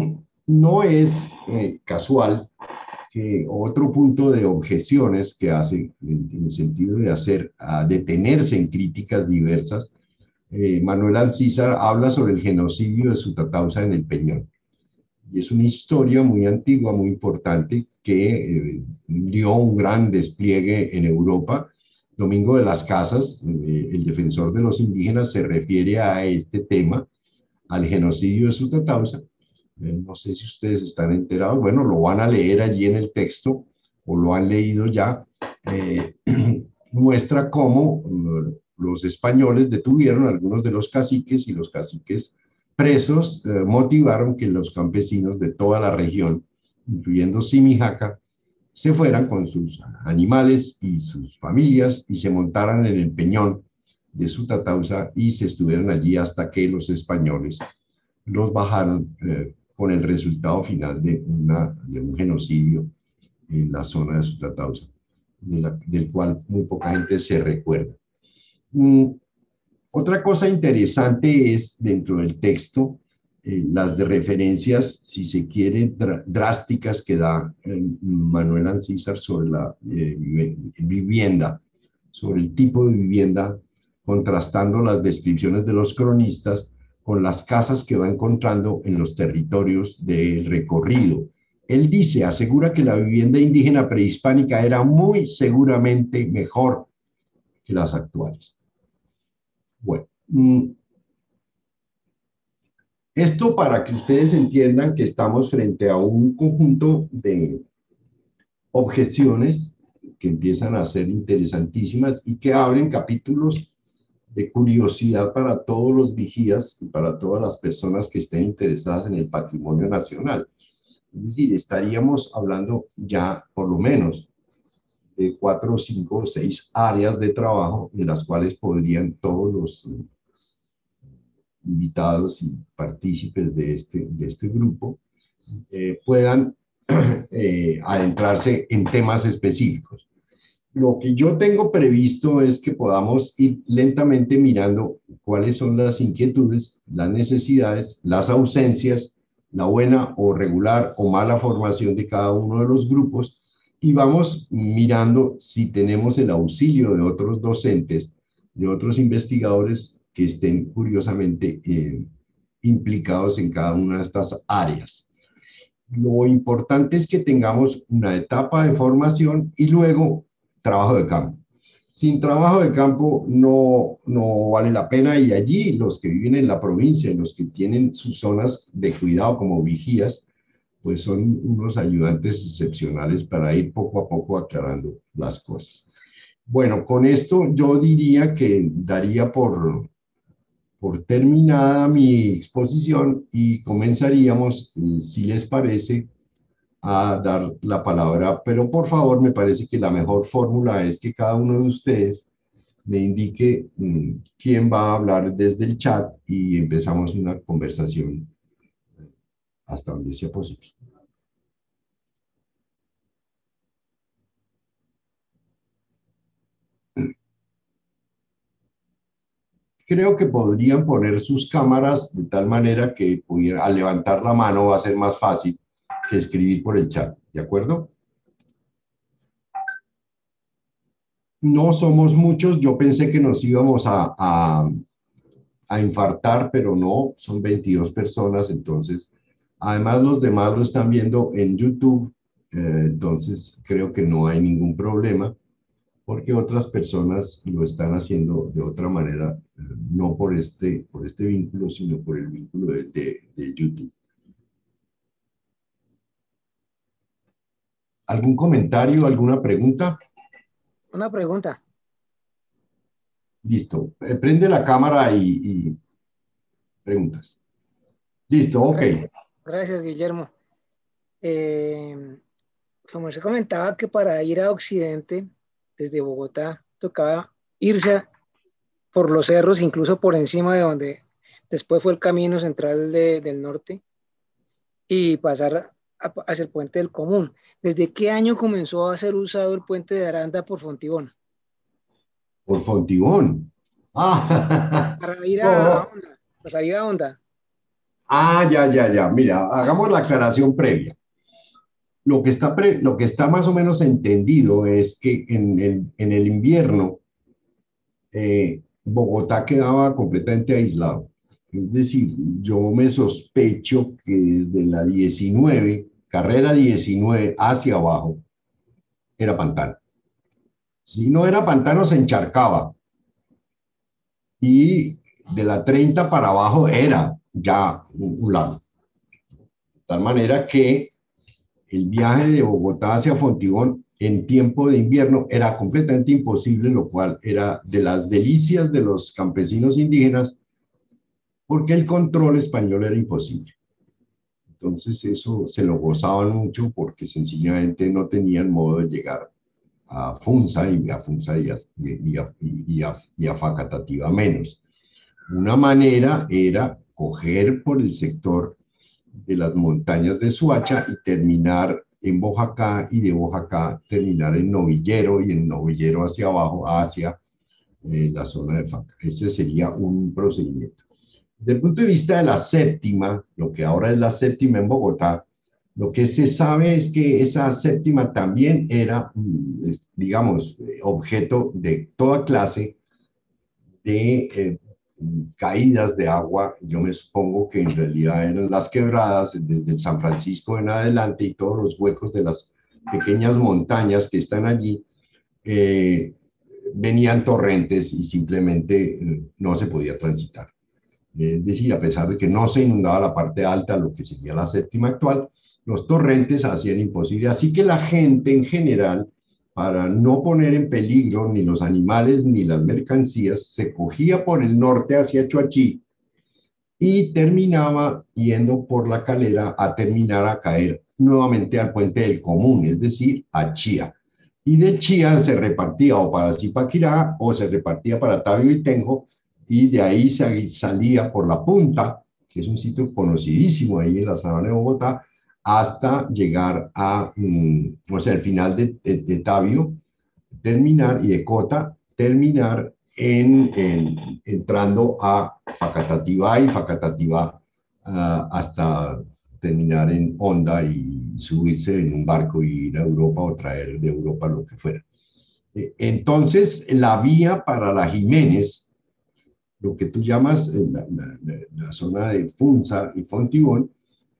No es eh, casual que otro punto de objeciones que hace en, en el sentido de hacer, a detenerse en críticas diversas, eh, Manuel Ancísar habla sobre el genocidio de Sutatausa en el Peñón. Y es una historia muy antigua, muy importante, que eh, dio un gran despliegue en Europa. Domingo de las Casas, eh, el defensor de los indígenas, se refiere a este tema, al genocidio de Sutatausa. Eh, no sé si ustedes están enterados, bueno, lo van a leer allí en el texto o lo han leído ya. Eh, muestra cómo uh, los españoles detuvieron a algunos de los caciques y los caciques presos eh, motivaron que los campesinos de toda la región, incluyendo Simijaca, se fueran con sus animales y sus familias y se montaran en el peñón de Sutatausa y se estuvieron allí hasta que los españoles los bajaron eh, con el resultado final de, una, de un genocidio en la zona de Sutatausa, de la, del cual muy poca gente se recuerda. Mm, otra cosa interesante es dentro del texto eh, las de referencias, si se quiere, dr drásticas que da eh, Manuel Ancísar sobre la eh, vivienda, sobre el tipo de vivienda, contrastando las descripciones de los cronistas con las casas que va encontrando en los territorios del recorrido. Él dice, asegura que la vivienda indígena prehispánica era muy seguramente mejor que las actuales. Bueno, esto para que ustedes entiendan que estamos frente a un conjunto de objeciones que empiezan a ser interesantísimas y que abren capítulos de curiosidad para todos los vigías y para todas las personas que estén interesadas en el patrimonio nacional. Es decir, estaríamos hablando ya por lo menos de cuatro, cinco o seis áreas de trabajo en las cuales podrían todos los invitados y partícipes de este, de este grupo eh, puedan eh, adentrarse en temas específicos. Lo que yo tengo previsto es que podamos ir lentamente mirando cuáles son las inquietudes, las necesidades, las ausencias, la buena o regular o mala formación de cada uno de los grupos y vamos mirando si tenemos el auxilio de otros docentes, de otros investigadores que estén curiosamente eh, implicados en cada una de estas áreas. Lo importante es que tengamos una etapa de formación y luego trabajo de campo. Sin trabajo de campo no, no vale la pena y allí los que viven en la provincia, los que tienen sus zonas de cuidado como vigías, pues son unos ayudantes excepcionales para ir poco a poco aclarando las cosas. Bueno, con esto yo diría que daría por, por terminada mi exposición y comenzaríamos, eh, si les parece, a dar la palabra, pero por favor me parece que la mejor fórmula es que cada uno de ustedes me indique mmm, quién va a hablar desde el chat y empezamos una conversación hasta donde sea posible. Creo que podrían poner sus cámaras de tal manera que pudiera, al levantar la mano va a ser más fácil que escribir por el chat, ¿de acuerdo? No somos muchos, yo pensé que nos íbamos a, a, a infartar, pero no, son veintidós personas, entonces, además los demás lo están viendo en YouTube, eh, entonces creo que no hay ningún problema, porque otras personas lo están haciendo de otra manera, eh, no por este, por este vínculo, sino por el vínculo de, de, de YouTube. ¿Algún comentario, alguna pregunta? Una pregunta. Listo. Eh, prende la cámara y, y preguntas. Listo, ok. Gracias, gracias Guillermo. Eh, como se comentaba que para ir a Occidente, desde Bogotá, tocaba irse por los cerros, incluso por encima de donde después fue el camino central de, del norte, y pasar a, hacia el puente del Común. ¿Desde qué año comenzó a ser usado el puente de Aranda por Fontibón? Por Fontibón. Ah, Para ir a, a no. Honda, para salir a Honda. Ah, ya, ya, ya. Mira, hagamos la aclaración previa. Lo que está, pre, lo que está más o menos entendido es que en el, en el invierno eh, Bogotá quedaba completamente aislado. Es decir, yo me sospecho que desde la diecinueve, carrera diecinueve hacia abajo, era pantano. Si no era pantano, se encharcaba. Y de la treinta para abajo era ya un, un lago. De tal manera que el viaje de Bogotá hacia Fontibón en tiempo de invierno era completamente imposible, lo cual era de las delicias de los campesinos indígenas, porque el control español era imposible. Entonces eso se lo gozaban mucho porque sencillamente no tenían modo de llegar a Funza y a Funza y a, y a, y a, y a Facatativá menos. Una manera era coger por el sector de las montañas de Suacha y terminar en Bojacá y de Bojacá terminar en Novillero y en Novillero hacia abajo hacia eh, la zona de Faca. Ese sería un procedimiento. Desde el punto de vista de la séptima, lo que ahora es la séptima en Bogotá, lo que se sabe es que esa séptima también era, digamos, objeto de toda clase de eh, caídas de agua. Yo me supongo que en realidad eran las quebradas desde el San Francisco en adelante y todos los huecos de las pequeñas montañas que están allí, eh, venían torrentes y simplemente eh, no se podía transitar. Es decir, a pesar de que no se inundaba la parte alta, lo que sería la séptima actual, los torrentes hacían imposible. Así que la gente en general, para no poner en peligro ni los animales ni las mercancías, se cogía por el norte hacia Choachí y terminaba yendo por la Calera a terminar a caer nuevamente al puente del Común, es decir, a Chía. Y de Chía se repartía o para Zipaquirá o se repartía para Tabio y Tenjo, y de ahí se salía por la Punta, que es un sitio conocidísimo ahí en la sabana de Bogotá, hasta llegar a, mm, o sea, el final de, de, de Tabio, terminar, y de Cota, terminar en, en entrando a Facatativá y Facatativá uh, hasta terminar en Honda y subirse en un barco y ir a Europa o traer de Europa lo que fuera. Entonces, la vía para la Jiménez, lo que tú llamas la, la, la zona de Funza y Fontibón,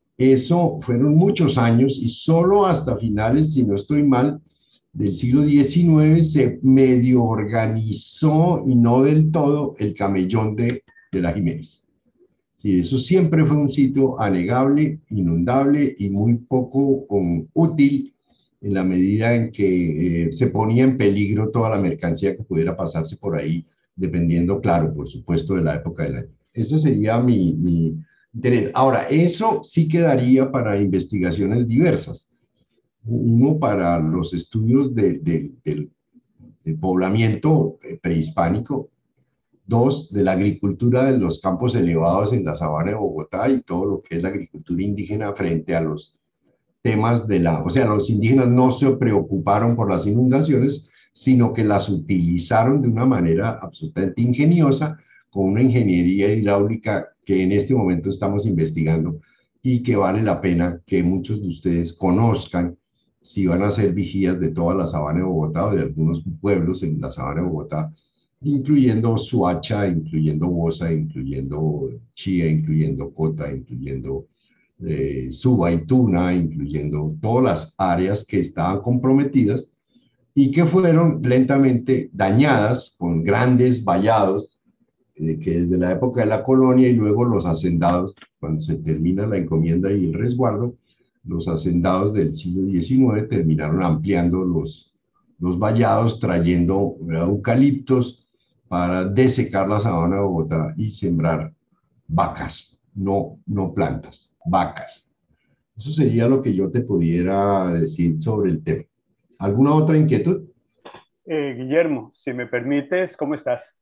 eso fueron muchos años y solo hasta finales, si no estoy mal, del siglo diecinueve se medio organizó y no del todo el camellón de, de la Jiménez. Sí, eso siempre fue un sitio anegable, inundable y muy poco um, útil en la medida en que eh, se ponía en peligro toda la mercancía que pudiera pasarse por ahí, dependiendo, claro, por supuesto, de la época del año. Ese sería mi, mi interés. Ahora, eso sí quedaría para investigaciones diversas. Uno, para los estudios de, de, del, del poblamiento prehispánico. Dos, de la agricultura de los campos elevados en la sabana de Bogotá y todo lo que es la agricultura indígena frente a los temas de la, o sea, los indígenas no se preocuparon por las inundaciones, sino que las utilizaron de una manera absolutamente ingeniosa, con una ingeniería hidráulica que en este momento estamos investigando y que vale la pena que muchos de ustedes conozcan si van a ser vigías de toda la sabana de Bogotá o de algunos pueblos en la sabana de Bogotá, incluyendo Suacha, incluyendo Bosa, incluyendo Chía, incluyendo Cota, incluyendo eh, Suba y Tuna, incluyendo todas las áreas que estaban comprometidas y que fueron lentamente dañadas con grandes vallados, eh, que desde la época de la colonia y luego los hacendados, cuando se termina la encomienda y el resguardo, los hacendados del siglo diecinueve terminaron ampliando los, los vallados, trayendo eucaliptos para desecar la sabana de Bogotá y sembrar vacas, no, no plantas, vacas. Eso sería lo que yo te pudiera decir sobre el tema. ¿Alguna otra inquietud? Eh, Guillermo, si me permites, ¿cómo estás?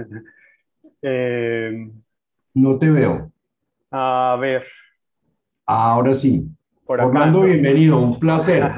eh, no te veo. A ver. Ahora sí. Por acá Orlando, ando. bienvenido, un placer.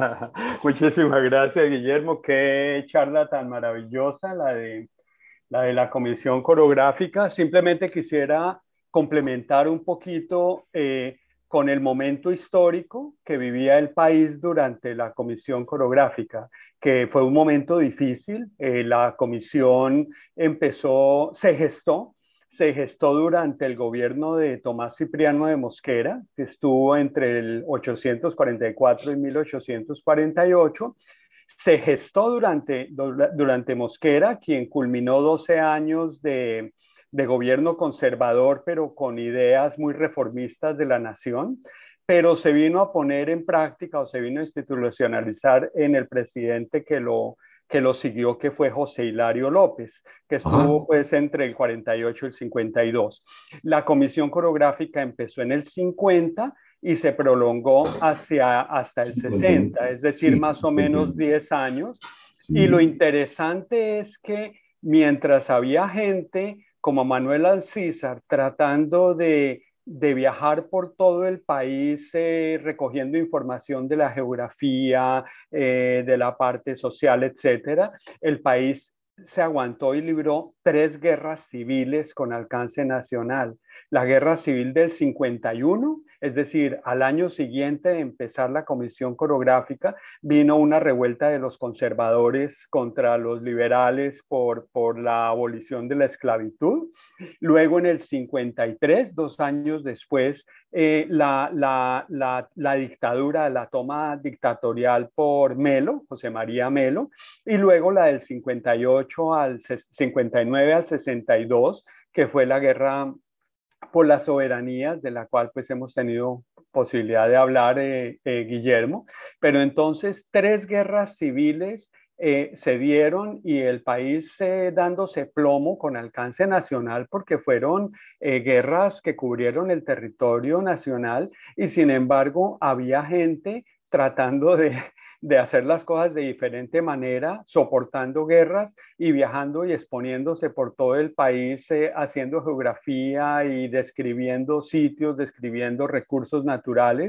Muchísimas gracias, Guillermo. Qué charla tan maravillosa la de la, de la Comisión Coreográfica. Simplemente quisiera complementar un poquito eh, con el momento histórico que vivía el país durante la Comisión Coreográfica, que fue un momento difícil. Eh, la comisión empezó, se gestó, se gestó durante el gobierno de Tomás Cipriano de Mosquera, que estuvo entre el ochocientos cuarenta y cuatro y mil ochocientos cuarenta y ocho. Se gestó durante, durante Mosquera, quien culminó doce años de, de gobierno conservador, pero con ideas muy reformistas de la nación, pero se vino a poner en práctica o se vino a institucionalizar en el presidente que lo, que lo siguió, que fue José Hilario López, que estuvo Ajá. pues entre el cuarenta y ocho y el cincuenta y dos. La Comisión Coreográfica empezó en el cincuenta y se prolongó hacia, hasta el sesenta, es decir, más o menos diez años. Y lo interesante es que mientras había gente como Manuel Alcízar tratando de, de viajar por todo el país eh, recogiendo información de la geografía, eh, de la parte social, etcétera, el país se aguantó y libró tres guerras civiles con alcance nacional. La guerra civil del cincuenta y uno, es decir, al año siguiente de empezar la Comisión Coreográfica, vino una revuelta de los conservadores contra los liberales por, por la abolición de la esclavitud. Luego en el cincuenta y tres, dos años después, eh, la, la, la, la dictadura, la toma dictatorial por Melo, José María Melo, y luego la del cincuenta y ocho al cincuenta y nueve al sesenta y dos, que fue la guerra por las soberanías, de la cual pues hemos tenido posibilidad de hablar, eh, eh, Guillermo. Pero entonces tres guerras civiles eh, se dieron y el país eh, dándose plomo con alcance nacional, porque fueron eh, guerras que cubrieron el territorio nacional y sin embargo había gente tratando de, de hacer las cosas de diferente manera, soportando guerras y viajando y exponiéndose por todo el país, eh, haciendo geografía y describiendo sitios, describiendo recursos naturales.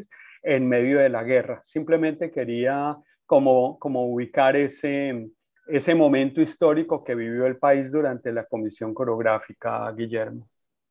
en medio de la guerra. Simplemente quería como, como ubicar ese, ese momento histórico que vivió el país durante la Comisión Coreográfica, Guillermo.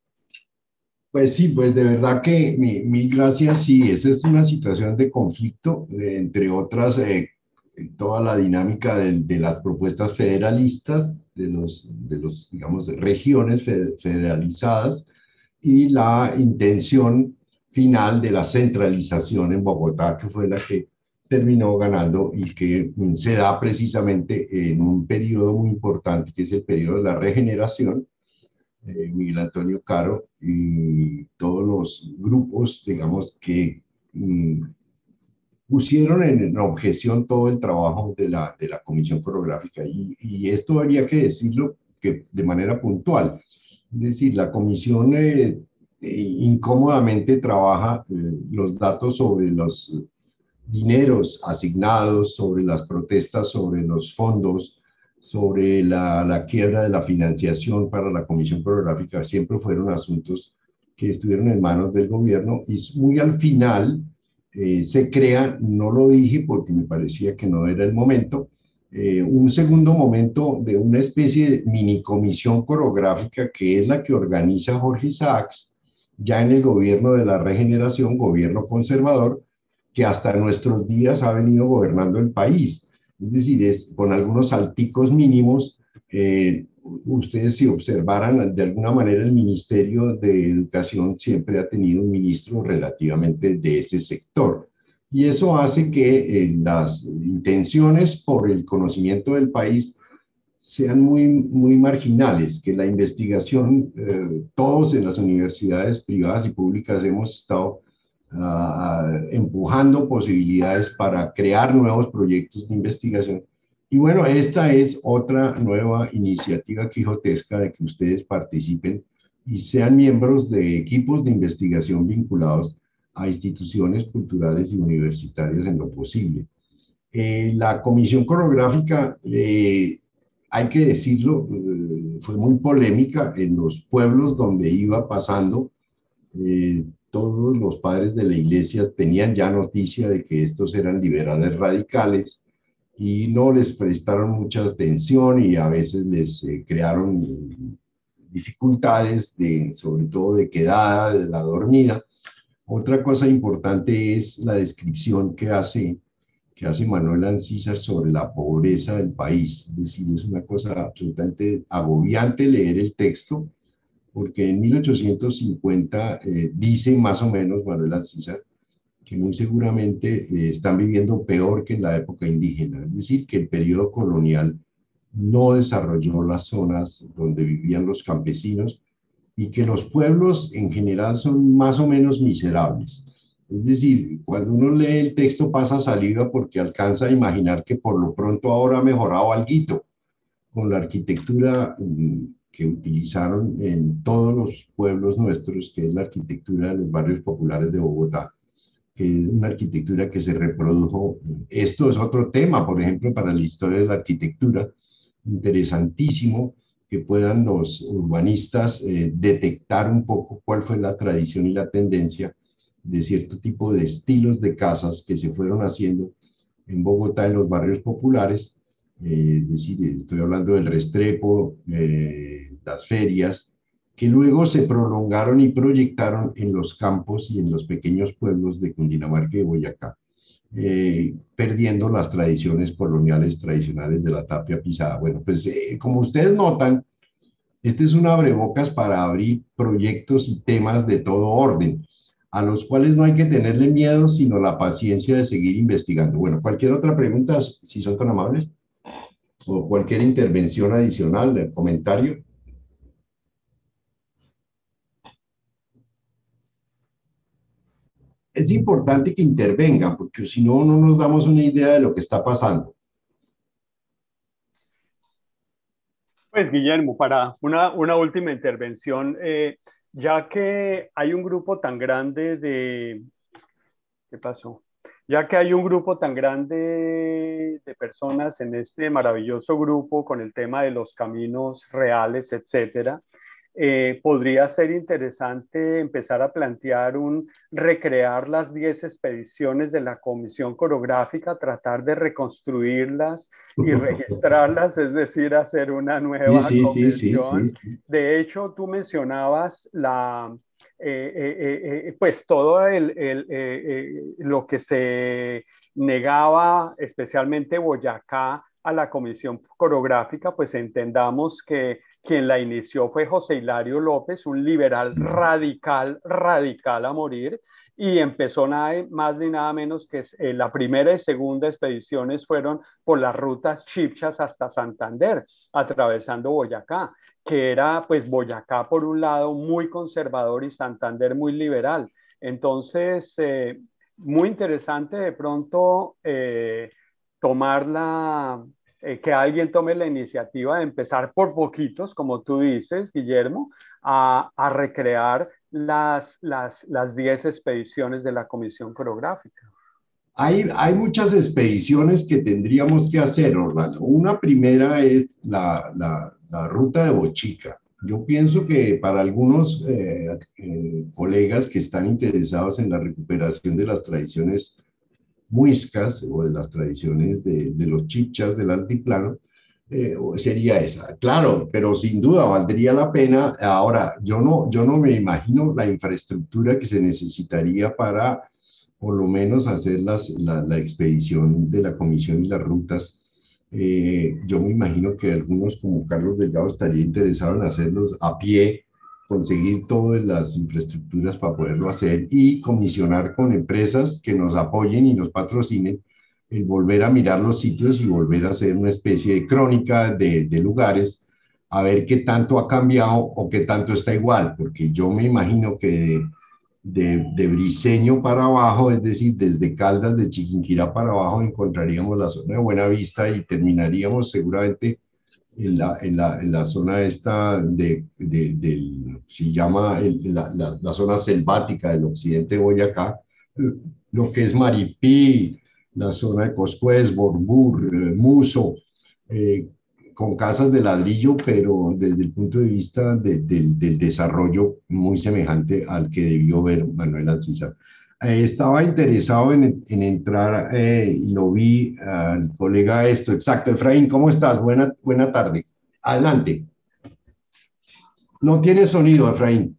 Pues sí, pues de verdad que mi- mil gracias. Sí, esa es una situación de conflicto, eh, entre otras, eh, toda la dinámica de, de las propuestas federalistas, de los, de los, digamos, regiones fe- federalizadas y la intención final de la centralización en Bogotá, que fue la que terminó ganando y que mm, se da precisamente en un periodo muy importante, que es el periodo de la regeneración. eh, Miguel Antonio Caro y todos los grupos, digamos, que mm, pusieron en objeción todo el trabajo de la, de la Comisión Coreográfica. Y, y esto habría que decirlo que de manera puntual. Es decir, la Comisión eh, eh, incómodamente trabaja eh, los datos sobre los dineros asignados, sobre las protestas, sobre los fondos, sobre la, la quiebra de la financiación para la Comisión Coreográfica, siempre fueron asuntos que estuvieron en manos del gobierno y muy al final eh, se crea, no lo dije porque me parecía que no era el momento, eh, un segundo momento de una especie de mini comisión coreográfica que es la que organiza Jorge Isaacs, ya en el gobierno de la regeneración, gobierno conservador, que hasta nuestros días ha venido gobernando el país. Es decir, es, con algunos salticos mínimos, eh, ustedes si observaran, de alguna manera el Ministerio de Educación siempre ha tenido un ministro relativamente de ese sector. Y eso hace que eh, las intenciones por el conocimiento del país sean muy, muy marginales, que la investigación, eh, todos en las universidades privadas y públicas hemos estado uh, empujando posibilidades para crear nuevos proyectos de investigación. Y bueno, esta es otra nueva iniciativa quijotesca de que ustedes participen y sean miembros de equipos de investigación vinculados a instituciones culturales y universitarias en lo posible. Eh, la Comisión Coreográfica, eh, hay que decirlo, eh, fue muy polémica en los pueblos donde iba pasando. Eh, todos los padres de la iglesia tenían ya noticia de que estos eran liberales radicales y no les prestaron mucha atención y a veces les eh, crearon dificultades, de, sobre todo de quedada, de la dormida. Otra cosa importante es la descripción que hace, que hace Manuel Ancísar sobre la pobreza del país. Es decir, es una cosa absolutamente agobiante leer el texto, porque en mil ochocientos cincuenta eh, dice más o menos Manuel Ancísar que muy seguramente eh, están viviendo peor que en la época indígena. Es decir, que el periodo colonial no desarrolló las zonas donde vivían los campesinos y que los pueblos en general son más o menos miserables. Es decir, cuando uno lee el texto pasa saliva porque alcanza a imaginar que por lo pronto ahora ha mejorado alguito con la arquitectura mm, que utilizaron en todos los pueblos nuestros, que es la arquitectura de los barrios populares de Bogotá, que es una arquitectura que se reprodujo. Esto es otro tema, por ejemplo, para la historia de la arquitectura, interesantísimo, que puedan los urbanistas eh, detectar un poco cuál fue la tradición y la tendencia de cierto tipo de estilos de casas que se fueron haciendo en Bogotá en los barrios populares. Eh, es decir, estoy hablando del Restrepo, eh, las ferias, que luego se prolongaron y proyectaron en los campos y en los pequeños pueblos de Cundinamarca y Boyacá, eh, perdiendo las tradiciones coloniales tradicionales de la tapia pisada. Bueno, pues eh, como ustedes notan, este es un abrebocas para abrir proyectos y temas de todo orden, a los cuales no hay que tenerle miedo, sino la paciencia de seguir investigando. Bueno, cualquier otra pregunta, si son tan amables, o cualquier intervención adicional, comentario. Es importante que intervengan, porque si no, no nos damos una idea de lo que está pasando. Pues Guillermo, para una, una última intervención, eh, ya que hay un grupo tan grande de... ¿Qué pasó? Ya que hay un grupo tan grande de personas en este maravilloso grupo con el tema de los caminos reales, etcétera, eh, podría ser interesante empezar a plantear un recrear las diez expediciones de la Comisión Corográfica, tratar de reconstruirlas y registrarlas, es decir, hacer una nueva Sí, sí, sí, sí, convención. sí, sí. De hecho, tú mencionabas la, eh, eh, eh, pues todo el, el, eh, eh, lo que se negaba, especialmente Boyacá, a la Comisión Corográfica, pues entendamos que quien la inició fue José Hilario López, un liberal Sí. radical, radical a morir, y empezó nada más ni nada menos que eh, la primera y segunda expediciones fueron por las rutas chipchas hasta Santander, atravesando Boyacá, que era pues Boyacá por un lado muy conservador y Santander muy liberal. Entonces, eh, muy interesante de pronto eh, tomar la, eh, que alguien tome la iniciativa de empezar por poquitos, como tú dices, Guillermo, a, a recrear las, las, las diez expediciones de la Comisión Corográfica. Hay, hay muchas expediciones que tendríamos que hacer, Orlando. Una primera es la, la, la ruta de Bochica. Yo pienso que para algunos eh, eh, colegas que están interesados en la recuperación de las tradiciones muiscas o de las tradiciones de, de los chipchas del altiplano, eh, sería esa. Claro, pero sin duda valdría la pena. Ahora, yo no, yo no me imagino la infraestructura que se necesitaría para por lo menos hacer las, la, la expedición de la comisión y las rutas. Eh, yo me imagino que algunos como Carlos Delgado estaría interesado en hacerlos a pie, conseguir todas las infraestructuras para poderlo hacer y comisionar con empresas que nos apoyen y nos patrocinen el volver a mirar los sitios y volver a hacer una especie de crónica de, de lugares, a ver qué tanto ha cambiado o qué tanto está igual, porque yo me imagino que de, de, de Briceño para abajo, es decir, desde Caldas de Chiquinquirá para abajo, encontraríamos la zona de Buenavista y terminaríamos seguramente en la, en la, en la zona esta de, de, del, se llama el, la, la, la zona selvática del occidente de Boyacá, lo que es Maripí, la zona de Coscuez, Borbur, eh, Muso, eh, con casas de ladrillo, pero desde el punto de vista de, de, del desarrollo muy semejante al que debió ver Manuel Alcízar. Eh, estaba interesado en, en entrar eh, y lo vi al colega esto, exacto. Efraín, ¿cómo estás? Buena, buena tarde. Adelante. No tiene sonido, Efraín.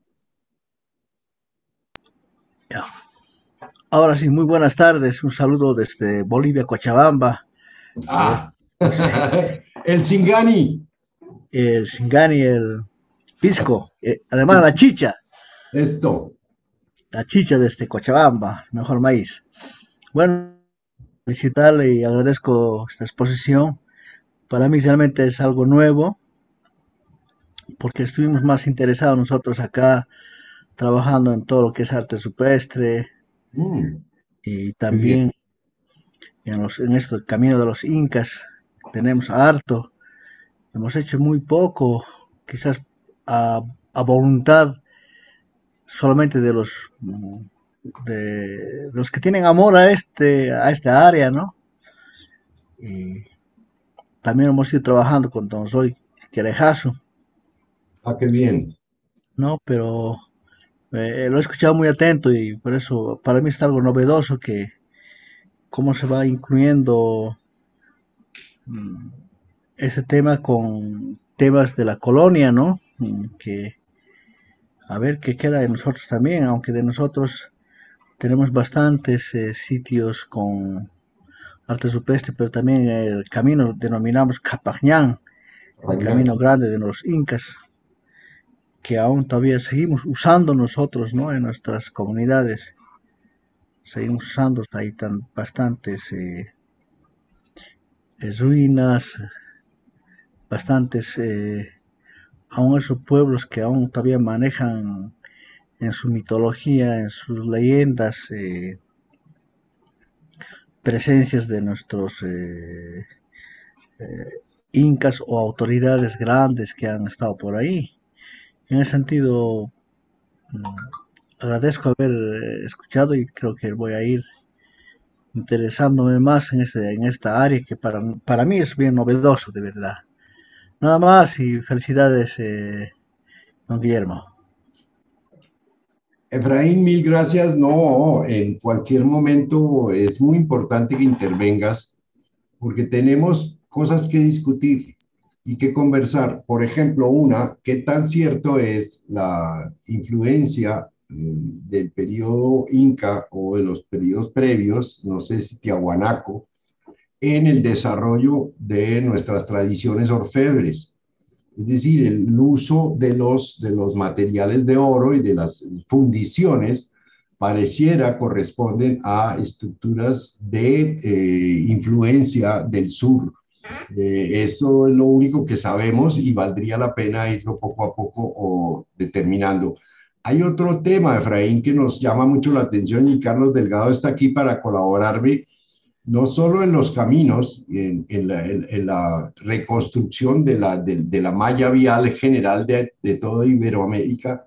Ya. Ahora sí, muy buenas tardes. Un saludo desde Bolivia, Cochabamba. Ah, el Singani. El Singani, el Pisco. Eh, además, la chicha. Esto. La chicha desde Cochabamba, mejor maíz. Bueno, felicitarle y agradezco esta exposición. Para mí realmente es algo nuevo, porque estuvimos más interesados nosotros acá trabajando en todo lo que es arte rupestre Mm, y qué bien. también en, los, en este camino de los incas. Tenemos harto, hemos hecho muy poco, quizás a, a voluntad solamente de los de, de los que tienen amor a este a esta área, ¿no? Y también hemos ido trabajando con Don Zoy Querejazo, Ah, qué bien. ¿no? Pero eh, lo he escuchado muy atento y por eso para mí está algo novedoso que cómo se va incluyendo mm, ese tema con temas de la colonia, ¿no? Mm, Que a ver qué queda de nosotros también, aunque de nosotros tenemos bastantes eh, sitios con arte rupestre, pero también el camino denominamos Capañán, el Mañana. camino grande de los incas, que aún todavía seguimos usando nosotros, ¿no? En nuestras comunidades, seguimos usando, hay tan, bastantes eh, eh, ruinas, bastantes, eh, aún esos pueblos que aún todavía manejan en su mitología, en sus leyendas, eh, presencias de nuestros eh, eh, incas o autoridades grandes que han estado por ahí. En ese sentido, mm, agradezco haber eh, escuchado y creo que voy a ir interesándome más en, este, en esta área que para, para mí es bien novedoso, de verdad. Nada más y felicidades, eh, don Guillermo. Efraín, mil gracias. No, en cualquier momento es muy importante que intervengas porque tenemos cosas que discutir y que conversar. Por ejemplo, una, ¿qué tan cierto es la influencia mm, del periodo Inca o de los periodos previos, no sé si Tiahuanaco, en el desarrollo de nuestras tradiciones orfebres? Es decir, el uso de los, de los materiales de oro y de las fundiciones pareciera corresponden a estructuras de eh, influencia del sur. Eh, eso es lo único que sabemos y valdría la pena irlo poco a poco o determinando. Hay otro tema, Efraín, que nos llama mucho la atención y Carlos Delgado está aquí para colaborarme no solo en los caminos, en, en, la, en, en la, reconstrucción de la, de, de la malla vial general de, de toda Iberoamérica,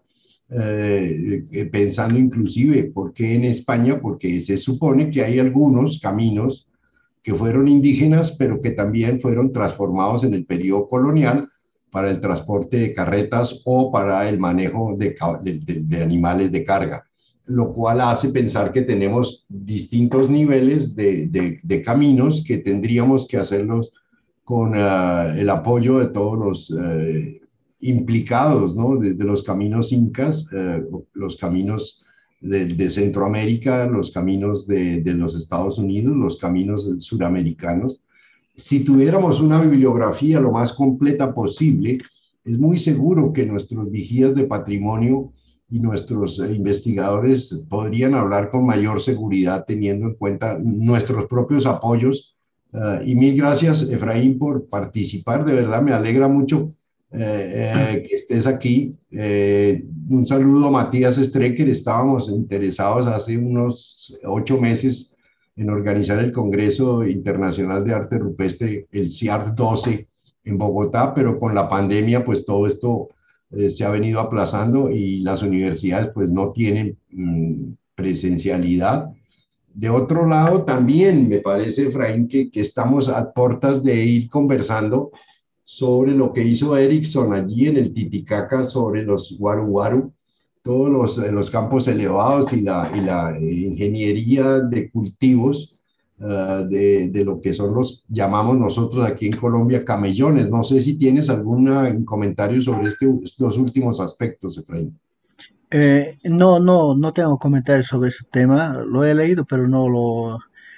eh, eh, pensando inclusive, ¿por qué en España? Porque se supone que hay algunos caminos que fueron indígenas, pero que también fueron transformados en el periodo colonial para el transporte de carretas o para el manejo de, de, de animales de carga, lo cual hace pensar que tenemos distintos niveles de, de, de caminos que tendríamos que hacerlos con uh, el apoyo de todos los uh, implicados, ¿no? Desde los caminos incas, uh, los caminos de, de Centroamérica, los caminos de, de los Estados Unidos, los caminos suramericanos. Si tuviéramos una bibliografía lo más completa posible, es muy seguro que nuestros vigías de patrimonio y nuestros investigadores podrían hablar con mayor seguridad teniendo en cuenta nuestros propios apoyos. Uh, y mil gracias, Efraín, por participar. De verdad, me alegra mucho eh, eh, que estés aquí. Eh, un saludo a Matías Strecker. Estábamos interesados hace unos ocho meses en organizar el Congreso Internacional de Arte Rupestre, el C I A R doce, en Bogotá, pero con la pandemia, pues todo esto Eh, se ha venido aplazando y las universidades pues no tienen mmm, presencialidad. De otro lado, también me parece, Efraín, que, que estamos a puertas de ir conversando sobre lo que hizo Erickson allí en el Titicaca sobre los Waru Waru, todos los, los campos elevados y la, y la ingeniería de cultivos Uh, de, de lo que son los, llamamos nosotros aquí en Colombia, camellones. No sé si tienes algún comentario sobre este, estos últimos aspectos, Efraín. Eh, no, no, no tengo comentarios sobre ese tema. Lo he leído, pero no lo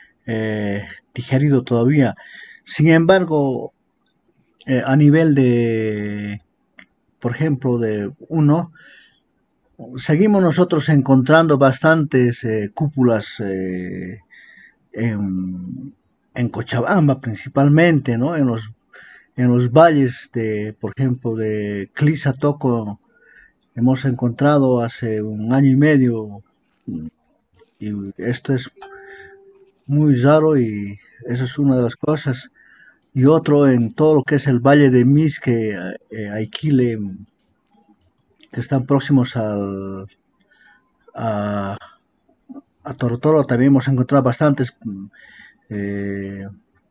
he eh, digerido todavía. Sin embargo, eh, a nivel de, por ejemplo, de uno, seguimos nosotros encontrando bastantes eh, cúpulas eh, en, en Cochabamba principalmente, ¿no? En los, en los valles de, por ejemplo, de Clisa Toco, hemos encontrado hace un año y medio, y esto es muy raro y eso es una de las cosas. Y otro en todo lo que es el valle de Misque, eh, Aiquile, que están próximos al, a, a Torotoro, también hemos encontrado bastantes eh,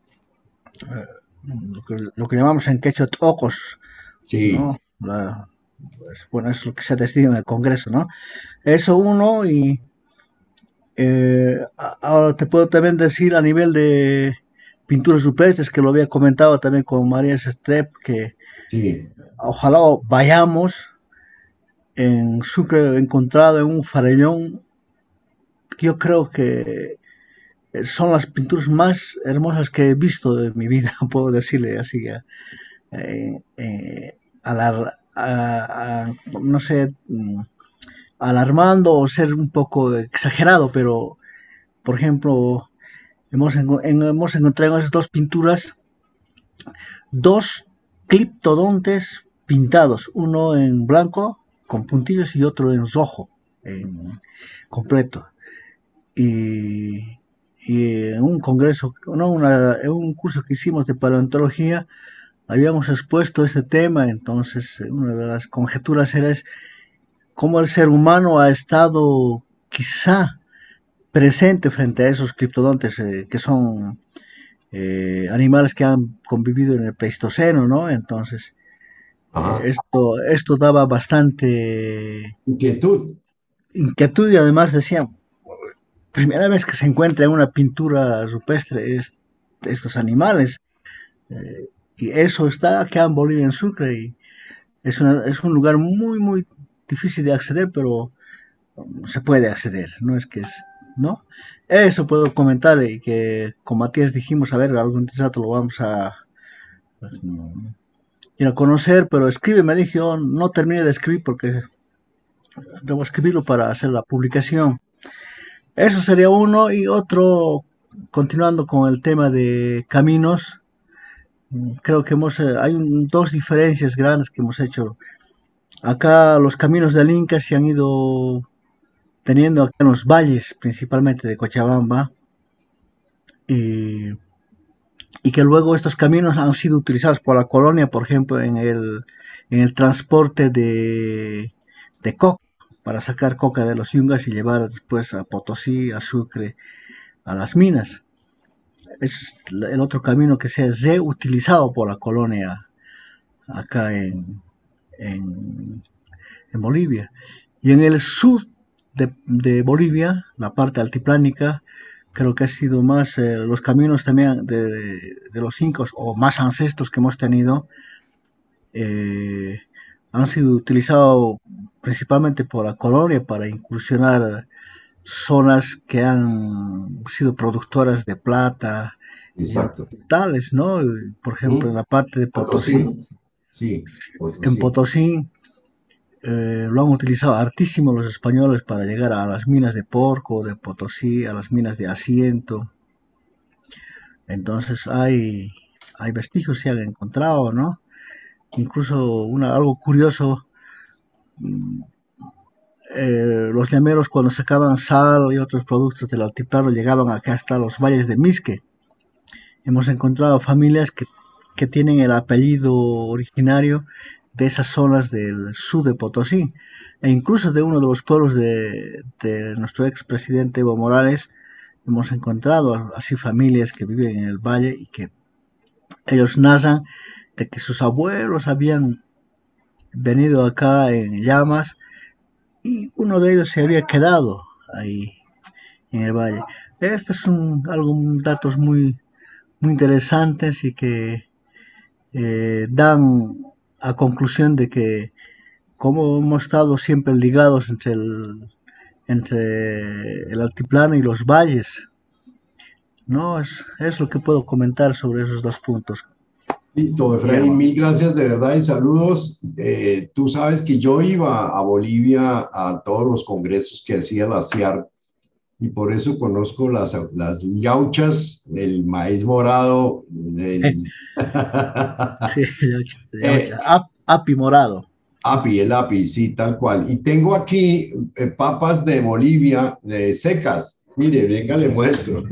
lo, que, lo que llamamos en quechua tocos, sí. ¿no? La, pues, bueno, es lo que se ha decidido en el Congreso, ¿no? Eso uno, y eh, ahora te puedo también decir a nivel de pinturas rupestres, que lo había comentado también con María Sestrep, que sí. Ojalá vayamos. En Sucre he encontrado en un farellón, yo creo que son las pinturas más hermosas que he visto de mi vida, puedo decirle así, eh, eh, alar, a, a, no sé, alarmando o ser un poco exagerado, pero por ejemplo, hemos, en, hemos encontrado en esas dos pinturas dos cliptodontes pintados, uno en blanco con puntillos y otro en rojo, en completo. Y, y en un congreso, no, una, en un curso que hicimos de paleontología, habíamos expuesto este tema. Entonces una de las conjeturas era es cómo el ser humano ha estado quizá presente frente a esos criptodontes eh, que son eh, animales que han convivido en el Pleistoceno, ¿no? Entonces Ajá. Esto, esto daba bastante Inquietud. inquietud y además decía, primera vez que se encuentra en una pintura rupestre es, estos animales. eh, y eso está acá en Bolivia, en Sucre, y es, una- es un lugar muy, muy difícil de acceder, pero se puede acceder, no es que es, ¿no? Eso puedo comentar y que con Matías dijimos, a ver, algún rato lo vamos a mm, ir a conocer, pero escribe, me dijo, no terminé de escribir porque debo escribirlo para hacer la publicación. Eso sería uno y otro, continuando con el tema de caminos, mm, creo que hemos, eh, hay un- dos diferencias grandes que hemos hecho. Acá los caminos del Inca se han ido teniendo acá en los valles, principalmente de Cochabamba, y, y que luego estos caminos han sido utilizados por la colonia, por ejemplo, en el, en el transporte de, de coca, para sacar coca de los yungas y llevar después a Potosí, a Sucre, a las minas. Es el otro camino que se ha reutilizado por la colonia acá en, en, en Bolivia. Y en el sur de, de, Bolivia, la parte altiplánica, creo que ha sido más eh, los caminos también de, de, los incas o más ancestros que hemos tenido, eh, han sido utilizados principalmente por la colonia para incursionar zonas que han sido productoras de plata y Exacto. tales, ¿no? Por ejemplo, en ¿Mm? la parte de Potosí, Potosí. Sí, en Potosí. Potosí eh, lo han utilizado hartísimo los españoles para llegar a las minas de Porco, de Potosí, a las minas de Asiento. Entonces hay, hay vestigios que se han encontrado, ¿no? Incluso una, algo curioso, mm, eh, los llameros cuando sacaban sal y otros productos del altiplano llegaban acá hasta los valles de Misque. Hemos encontrado familias que, que tienen el apellido originario de esas zonas del sur de Potosí, e incluso de uno de los pueblos de, de nuestro expresidente Evo Morales. Hemos encontrado así familias que viven en el valle y que ellos narran de que sus abuelos habían venido acá en llamas y uno de ellos se había quedado ahí en el valle. Estos son algo, datos muy, muy interesantes y que eh, dan a conclusión de que como hemos estado siempre ligados entre el, entre el altiplano y los valles, ¿no? Es, es lo que puedo comentar sobre esos dos puntos. Listo, Efraín, Guillermo. mil gracias de verdad y saludos. Eh, tú sabes que yo iba a Bolivia a todos los congresos que hacía la C I A R y por eso conozco las, las yauchas, el maíz morado, el, Sí, eh, ap, api morado. api, el api, sí, tal cual. Y tengo aquí eh, papas de Bolivia eh, secas. Mire, venga, le muestro.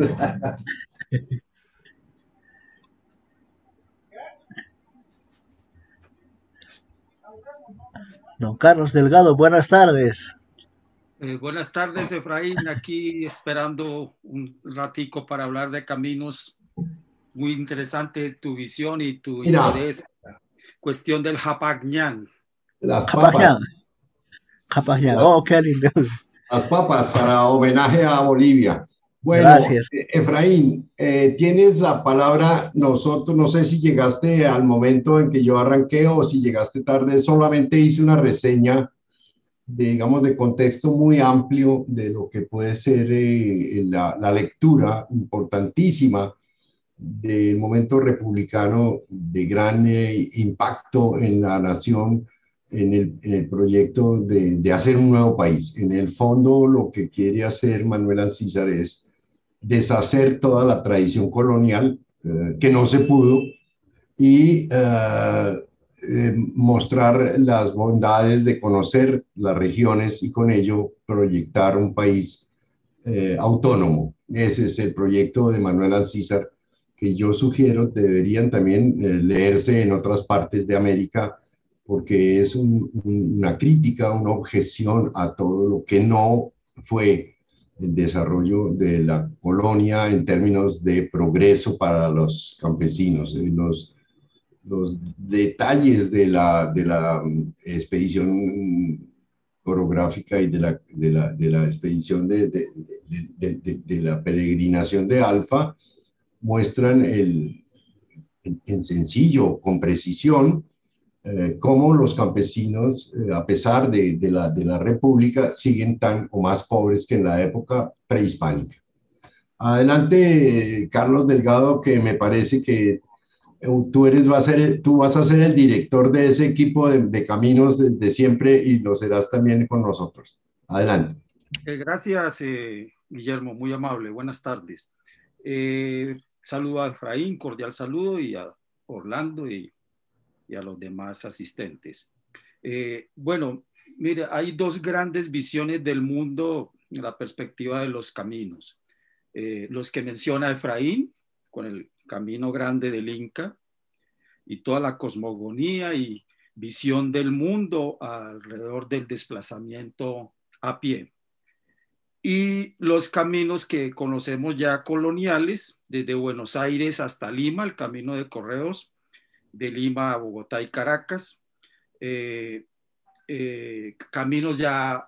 Don Carlos Delgado, buenas tardes. Eh, buenas tardes, Efraín, aquí esperando un ratico para hablar de caminos. Muy interesante tu visión y tu Mira, interés. Cuestión del Japagñán. Las Japaján. papas. Japaján. Las, Oh, qué lindo. las papas para homenaje a Bolivia. Bueno, gracias. Efraín, eh, tienes la palabra. Nosotros, no sé si llegaste al momento en que yo arranqué o si llegaste tarde, solamente hice una reseña, de, digamos, de contexto muy amplio de lo que puede ser eh, la, la lectura importantísima del momento republicano de gran eh, impacto en la nación, en el, en el proyecto de, de hacer un nuevo país. En el fondo, lo que quiere hacer Manuel Alcízar es deshacer toda la tradición colonial, eh, que no se pudo, y eh, eh, mostrar las bondades de conocer las regiones y con ello proyectar un país eh, autónomo. Ese es el proyecto de Manuel Alcízar, que yo sugiero deberían también eh, leerse en otras partes de América, porque es un, una crítica, una objeción a todo lo que no fue el desarrollo de la colonia en términos de progreso para los campesinos. Los, los detalles de la, de la expedición coreográfica y de la, de la, de la expedición de, de, de, de, de la peregrinación de Alfa muestran el, en, en sencillo, con precisión, eh, cómo los campesinos, eh, a pesar de, de, la, de la República, siguen tan o más pobres que en la época prehispánica. Adelante, Carlos Delgado, que me parece que tú, eres, vas, a ser, tú vas a ser el director de ese equipo de, de caminos desde siempre y lo serás también con nosotros. Adelante. Eh, gracias, eh, Guillermo, muy amable. Buenas tardes. Eh, saludo a Efraín, cordial saludo, y a Orlando y, y a los demás asistentes. Eh, bueno, mire, hay dos grandes visiones del mundo en la perspectiva de los caminos. Eh, los que menciona Efraín, con el camino grande del Inca, y toda la cosmogonía y visión del mundo alrededor del desplazamiento a pie. Y los caminos que conocemos ya coloniales, desde Buenos Aires hasta Lima, el camino de correos, de Lima a Bogotá y Caracas, eh, eh, caminos ya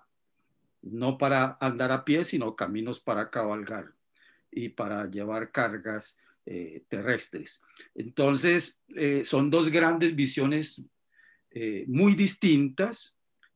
no para andar a pie, sino caminos para cabalgar y para llevar cargas eh, terrestres. Entonces, eh, son dos grandes visiones eh, muy distintas,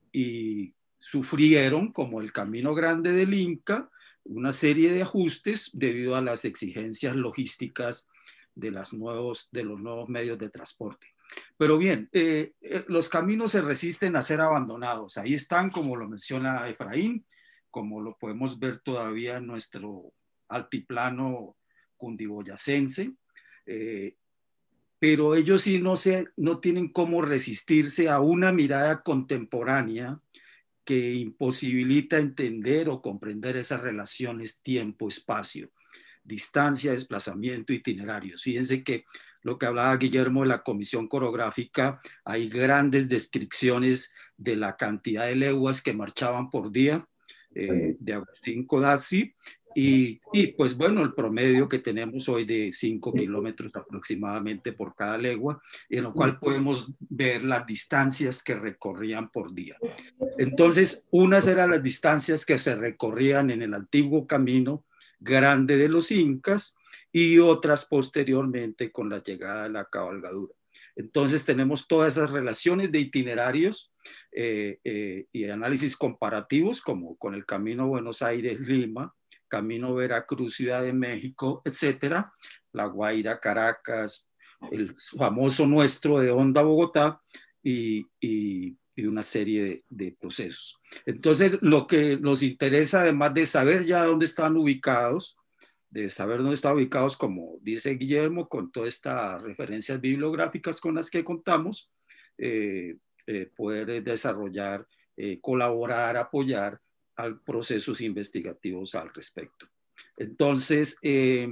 y sufrieron, como el camino grande del Inca, una serie de ajustes debido a las exigencias logísticas de, las nuevos, de los nuevos medios de transporte. Pero bien, eh, los caminos se resisten a ser abandonados. Ahí están, como lo menciona Efraín, como lo podemos ver todavía en nuestro altiplano cundiboyacense, eh, pero ellos sí no, se, no tienen cómo resistirse a una mirada contemporánea que imposibilita entender o comprender esas relaciones tiempo-espacio, distancia, desplazamiento, itinerarios. Fíjense que lo que hablaba Guillermo de la comisión coreográfica, hay grandes descripciones de la cantidad de leguas que marchaban por día, eh, de Agustín Codazzi, y, y pues bueno, el promedio que tenemos hoy de cinco kilómetros aproximadamente por cada legua, en lo cual podemos ver las distancias que recorrían por día. Entonces, unas eran las distancias que se recorrían en el antiguo camino grande de los incas, y otras posteriormente con la llegada de la cabalgadura. Entonces tenemos todas esas relaciones de itinerarios eh, eh, y análisis comparativos, como con el camino Buenos Aires-Lima, camino Veracruz-Ciudad de México, etcétera, La Guaira, Caracas, el famoso nuestro de Honda-Bogotá, y, y, y una serie de, de procesos. Entonces, lo que nos interesa, además de saber ya dónde están ubicados, de saber dónde están ubicados, como dice Guillermo, con todas estas referencias bibliográficas con las que contamos, eh, eh, poder desarrollar, eh, colaborar, apoyar a procesos investigativos al respecto. Entonces, eh,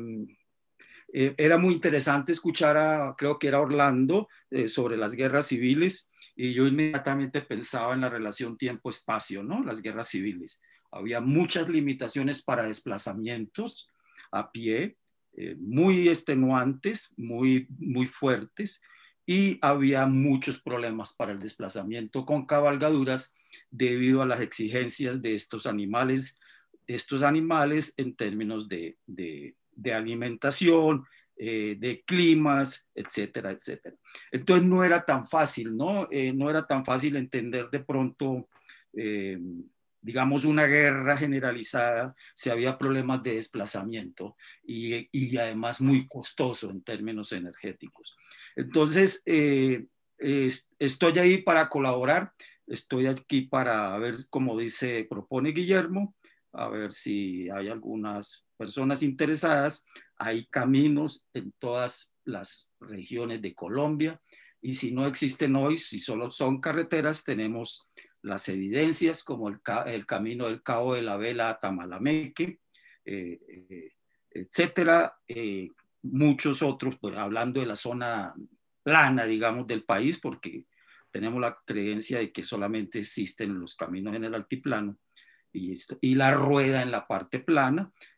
eh, era muy interesante escuchar a, creo que era Orlando, eh, sobre las guerras civiles, y yo inmediatamente pensaba en la relación tiempo-espacio, ¿no? Las guerras civiles. Había muchas limitaciones para desplazamientos a pie, eh, muy extenuantes, muy, muy fuertes, y había muchos problemas para el desplazamiento con cabalgaduras debido a las exigencias de estos animales, de estos animales en términos de, de, de alimentación, eh, de climas, etcétera, etcétera. Entonces no era tan fácil, ¿no? Eh, no era tan fácil entender de pronto, eh, digamos, una guerra generalizada si había problemas de desplazamiento, y, y además muy costoso en términos energéticos. Entonces, eh, eh, estoy ahí para colaborar, estoy aquí para ver, como dice, propone Guillermo, a ver si hay algunas personas interesadas. Hay caminos en todas las regiones de Colombia, y si no existen hoy, si solo son carreteras, tenemos las evidencias como el, el camino del Cabo de la Vela a Tamalameque, eh, eh, etcétera. Eh, muchos otros, pues, hablando de la zona plana, digamos, del país, porque tenemos la creencia de que solamente existen los caminos en el altiplano y, esto, y la rueda en la parte plana,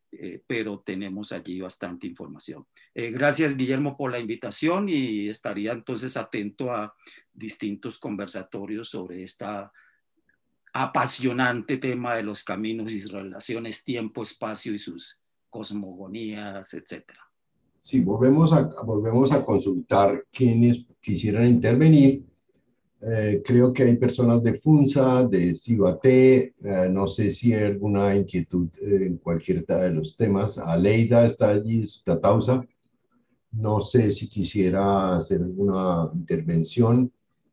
eh, pero tenemos allí bastante información. Eh, gracias, Guillermo, por la invitación y estaría entonces atento a distintos conversatorios sobre esta apasionante tema de los caminos y sus relaciones tiempo-espacio y sus cosmogonías, etcétera. Sí, volvemos a, volvemos a consultar quienes quisieran intervenir. Eh, creo que hay personas de FUNSA, de CIBATE, eh, no sé si hay alguna inquietud eh, en cualquiera de los temas. Aleida está allí, Tatausa. No sé si quisiera hacer alguna intervención.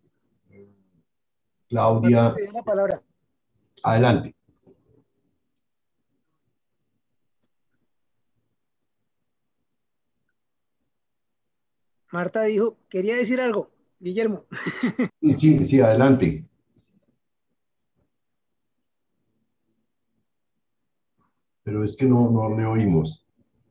Claudia, La palabra. adelante. Marta dijo, quería decir algo, Guillermo. Sí, sí, adelante. Pero es que no, no le oímos.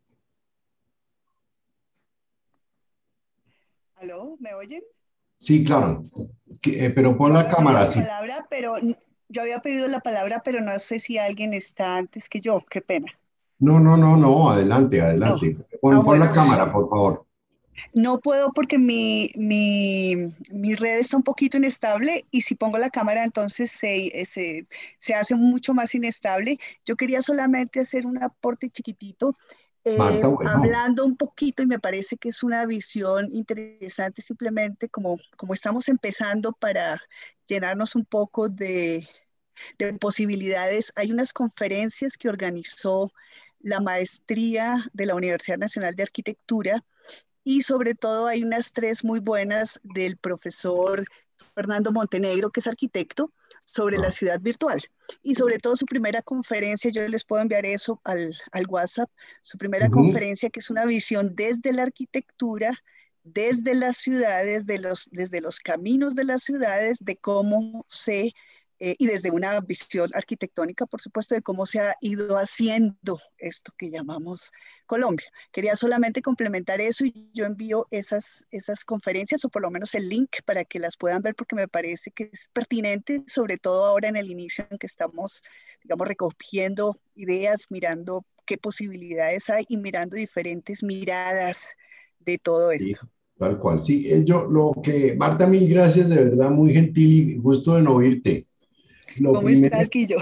¿Aló? ¿Me oyen? Sí, claro. Que, eh, pero pon Yo la había pedido cámara, la sí. palabra, pero yo había pedido la palabra, pero no sé si alguien está antes que yo. Qué pena. No, no, no, no, adelante, No. adelante. Ah, Pon, pon bueno. la cámara, por favor. No puedo porque mi, mi, mi red está un poquito inestable y si pongo la cámara entonces se, se, se hace mucho más inestable. Yo quería solamente hacer un aporte chiquitito, eh, Marta, bueno. hablando un poquito y me parece que es una visión interesante simplemente como, como estamos empezando para llenarnos un poco de, de posibilidades. Hay unas conferencias que organizó la maestría de la Universidad Nacional de Arquitectura y sobre todo hay unas tres muy buenas del profesor Fernando Montenegro, que es arquitecto, sobre la ciudad virtual. Y sobre todo su primera conferencia, yo les puedo enviar eso al, al WhatsApp, su primera Uh-huh. conferencia que es una visión desde la arquitectura, desde las ciudades, de los, desde los caminos de las ciudades, de cómo se eh, y desde una visión arquitectónica, por supuesto, de cómo se ha ido haciendo esto que llamamos Colombia. Quería solamente complementar eso y yo envío esas, esas conferencias o por lo menos el link para que las puedan ver porque me parece que es pertinente, sobre todo ahora en el inicio en que estamos, digamos, recogiendo ideas, mirando qué posibilidades hay y mirando diferentes miradas de todo Sí, esto. tal cual. Sí, eh, yo lo que, Marta, mil gracias, de verdad, muy gentil y gusto en oírte. Lo ¿Cómo primero, estás, Guillo?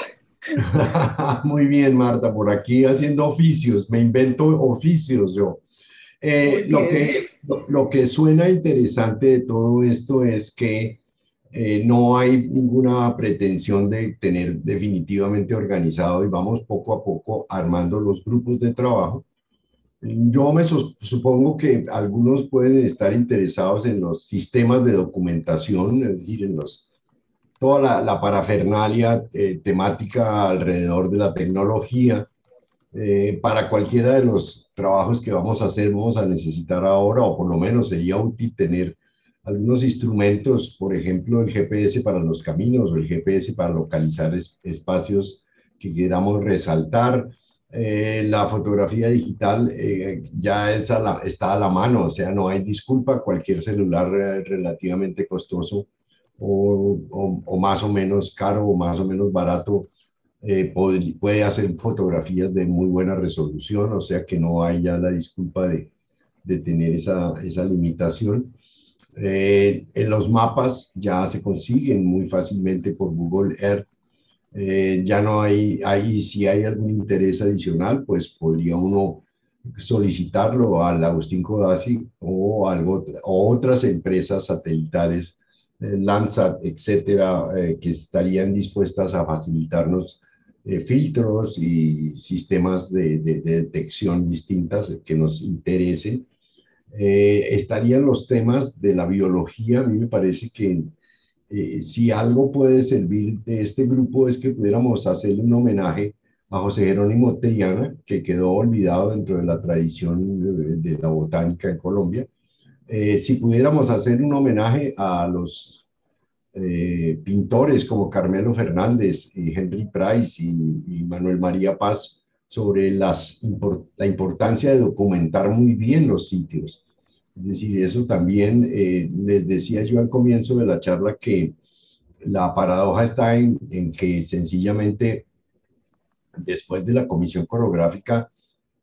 muy bien, Marta, por aquí haciendo oficios, me invento oficios yo. Eh, Muy lo bien. que, lo, lo que suena interesante de todo esto es que eh, no hay ninguna pretensión de tener definitivamente organizado y vamos poco a poco armando los grupos de trabajo. Yo me sus- supongo que algunos pueden estar interesados en los sistemas de documentación, es decir, en los, toda la, la parafernalia eh, temática alrededor de la tecnología. Eh, para cualquiera de los trabajos que vamos a hacer, vamos a necesitar ahora, o por lo menos sería útil tener algunos instrumentos, por ejemplo, el G P S para los caminos o el G P S para localizar es, espacios que queramos resaltar. Eh, la fotografía digital eh, ya es a la, está a la mano, o sea, no hay disculpa, cualquier celular eh, relativamente costoso o, o, o más o menos caro o más o menos barato eh, puede, puede hacer fotografías de muy buena resolución, o sea que no hay ya la disculpa de, de tener esa, esa limitación. Eh, en los mapas ya se consiguen muy fácilmente por Google Earth. Eh, ya no hay, ahí si hay algún interés adicional, pues podría uno solicitarlo al Agustín Codazzi o, algo, o otras empresas satelitales, eh, Landsat, etcétera, eh, que estarían dispuestas a facilitarnos eh, filtros y sistemas de, de, de detección distintas que nos interesen. Eh, estarían los temas de la biología. A mí me parece que eh, si algo puede servir de este grupo es que pudiéramos hacerle un homenaje a José Jerónimo Triana, que quedó olvidado dentro de la tradición de, de la botánica en Colombia. Eh, si pudiéramos hacer un homenaje a los eh, pintores como Carmelo Fernández y Henry Price y, y Manuel María Paz sobre las, la importancia de documentar muy bien los sitios. Es decir, eso también eh, les decía yo al comienzo de la charla que la paradoja está en, en que sencillamente después de la comisión coreográfica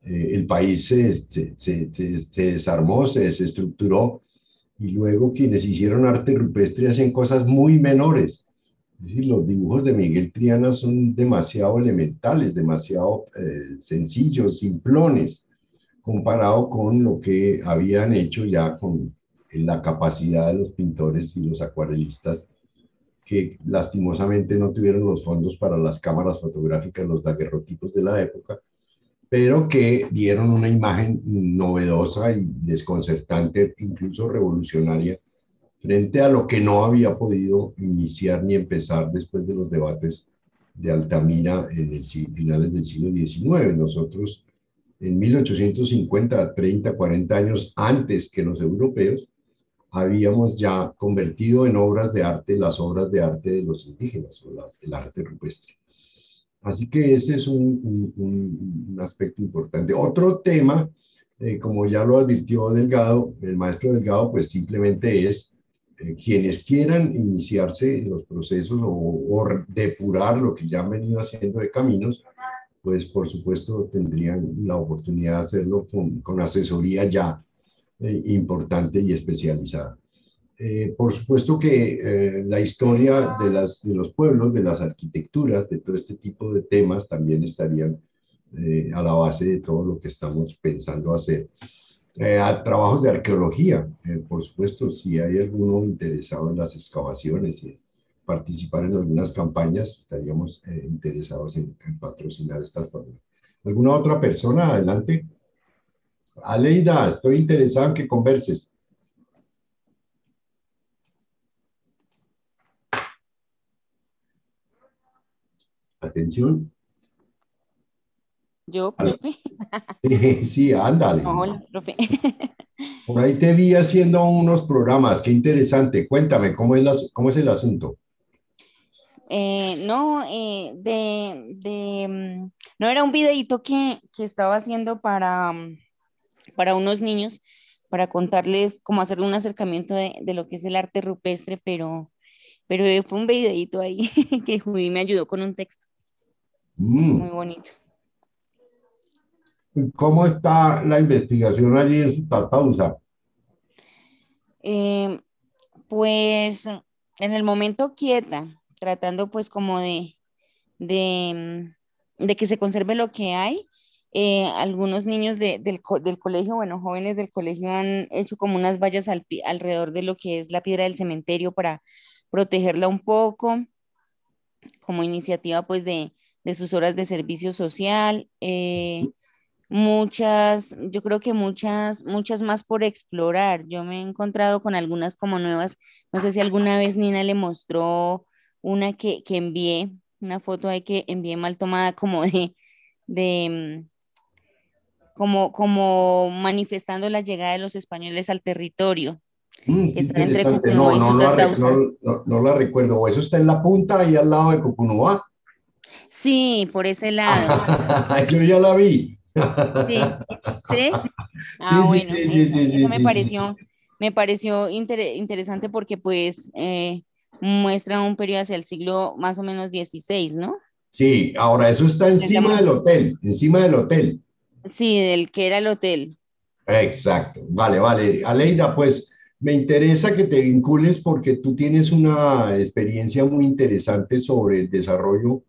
eh, el país se, se, se, se, se desarmó, se desestructuró, y luego quienes hicieron arte rupestre hacen cosas muy menores. Es decir, los dibujos de Miguel Triana son demasiado elementales, demasiado eh, sencillos, simplones, comparado con lo que habían hecho ya con la capacidad de los pintores y los acuarelistas, que lastimosamente no tuvieron los fondos para las cámaras fotográficas, los daguerrotipos de la época, pero que dieron una imagen novedosa y desconcertante, incluso revolucionaria, frente a lo que no había podido iniciar ni empezar después de los debates de Altamira en el finales del siglo diecinueve. Nosotros, en mil ochocientos cincuenta, treinta, cuarenta años antes que los europeos, habíamos ya convertido en obras de arte las obras de arte de los indígenas, o la, el arte rupestre. Así que ese es un, un, un aspecto importante. Otro tema, eh, como ya lo advirtió Delgado, el maestro Delgado, pues simplemente es eh, quienes quieran iniciarse en los procesos o, o depurar lo que ya han venido haciendo de caminos, pues por supuesto tendrían la oportunidad de hacerlo con, con asesoría ya eh, importante y especializada. Eh, por supuesto que eh, la historia de, las, de los pueblos, de las arquitecturas, de todo este tipo de temas también estarían eh, a la base de todo lo que estamos pensando hacer. Eh, a trabajos de arqueología, eh, por supuesto, si hay alguno interesado en las excavaciones y participar en algunas campañas, estaríamos eh, interesados en, en patrocinar estas formas. ¿Alguna otra persona? Adelante. Aleida, estoy interesado en que converses. Atención. Yo, profe. Sí, sí, ándale. No, hola, profe. Por ahí te vi haciendo unos programas, qué interesante. Cuéntame, ¿cómo es, la, cómo es el asunto? Eh, no, eh, de, de, mm, no era un videito que, que estaba haciendo para, mm, para unos niños, para contarles cómo hacer un acercamiento de, de lo que es el arte rupestre, pero, pero fue un videito ahí que Judy me ayudó con un texto Mm. muy bonito. ¿Cómo está la investigación allí en su Tatausa? Eh, pues en el momento quieta, tratando pues como de, de, mm, de que se conserve lo que hay. Eh, algunos niños de- del, co- del colegio, bueno, jóvenes del colegio han hecho como unas vallas al pi- alrededor de lo que es la piedra del cementerio para protegerla un poco, como iniciativa pues de, de sus horas de servicio social. Eh, muchas, yo creo que muchas, muchas más por explorar. Yo me he encontrado con algunas como nuevas. No sé si alguna vez Nina le mostró una que, que envié, una foto ahí que envié mal tomada como de, de mm, como, como manifestando la llegada de los españoles al territorio, Mm, que qué están entre interesante. No, Cucunúa y no, la re- Sutatausa. no, no, no la recuerdo. ¿O eso está en la punta ahí al lado de Cocunúa? Sí, por ese lado. Yo ya la vi. Sí, sí. Ah, Sí, sí, bueno, sí, sí, esa, sí, esa sí, me sí, sí. pareció, me pareció inter- interesante porque pues eh, muestra un periodo hacia el siglo más o menos dieciséis, ¿no? Sí, ahora eso está encima del Tengamos, hotel, encima del hotel. sí, del que era el hotel. Exacto. Vale, vale. Aleida, pues me interesa que te vincules porque tú tienes una experiencia muy interesante sobre el desarrollo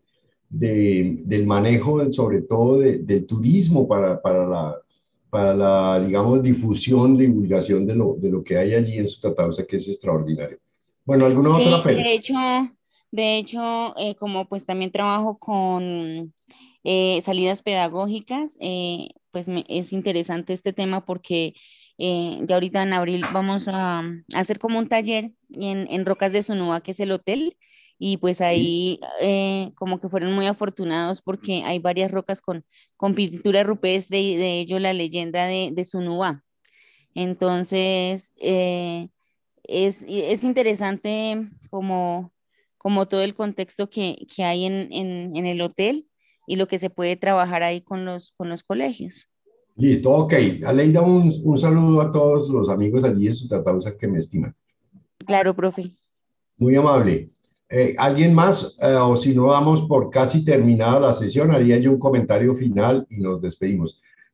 de- del manejo, sobre todo de- del turismo para, para la, para la, digamos, difusión, divulgación de lo, de lo que hay allí en Sutatausa, que es extraordinario. Bueno, ¿alguna otra Sí, persona? de hecho, de hecho, eh, como pues también trabajo con eh, salidas pedagógicas, eh, pues me- es interesante este tema porque eh, ya ahorita en abril vamos a, a hacer como un taller en, en Rocas de Sunúa, que es el hotel, y pues ahí eh, como que fueron muy afortunados porque hay varias rocas con, con pintura rupestre y de ello la leyenda de, de Sunúa. Entonces, eh, es, es interesante como, como todo el contexto que, que hay en, en, en el hotel y lo que se puede trabajar ahí con los, con los colegios. Listo, ok. Aleida, un, un saludo a todos los amigos allí en Sutatausa que me estiman. Claro, profe. Muy amable. Eh, ¿alguien más? Eh, o si no, damos por casi terminada la sesión, haría yo un comentario final y nos despedimos.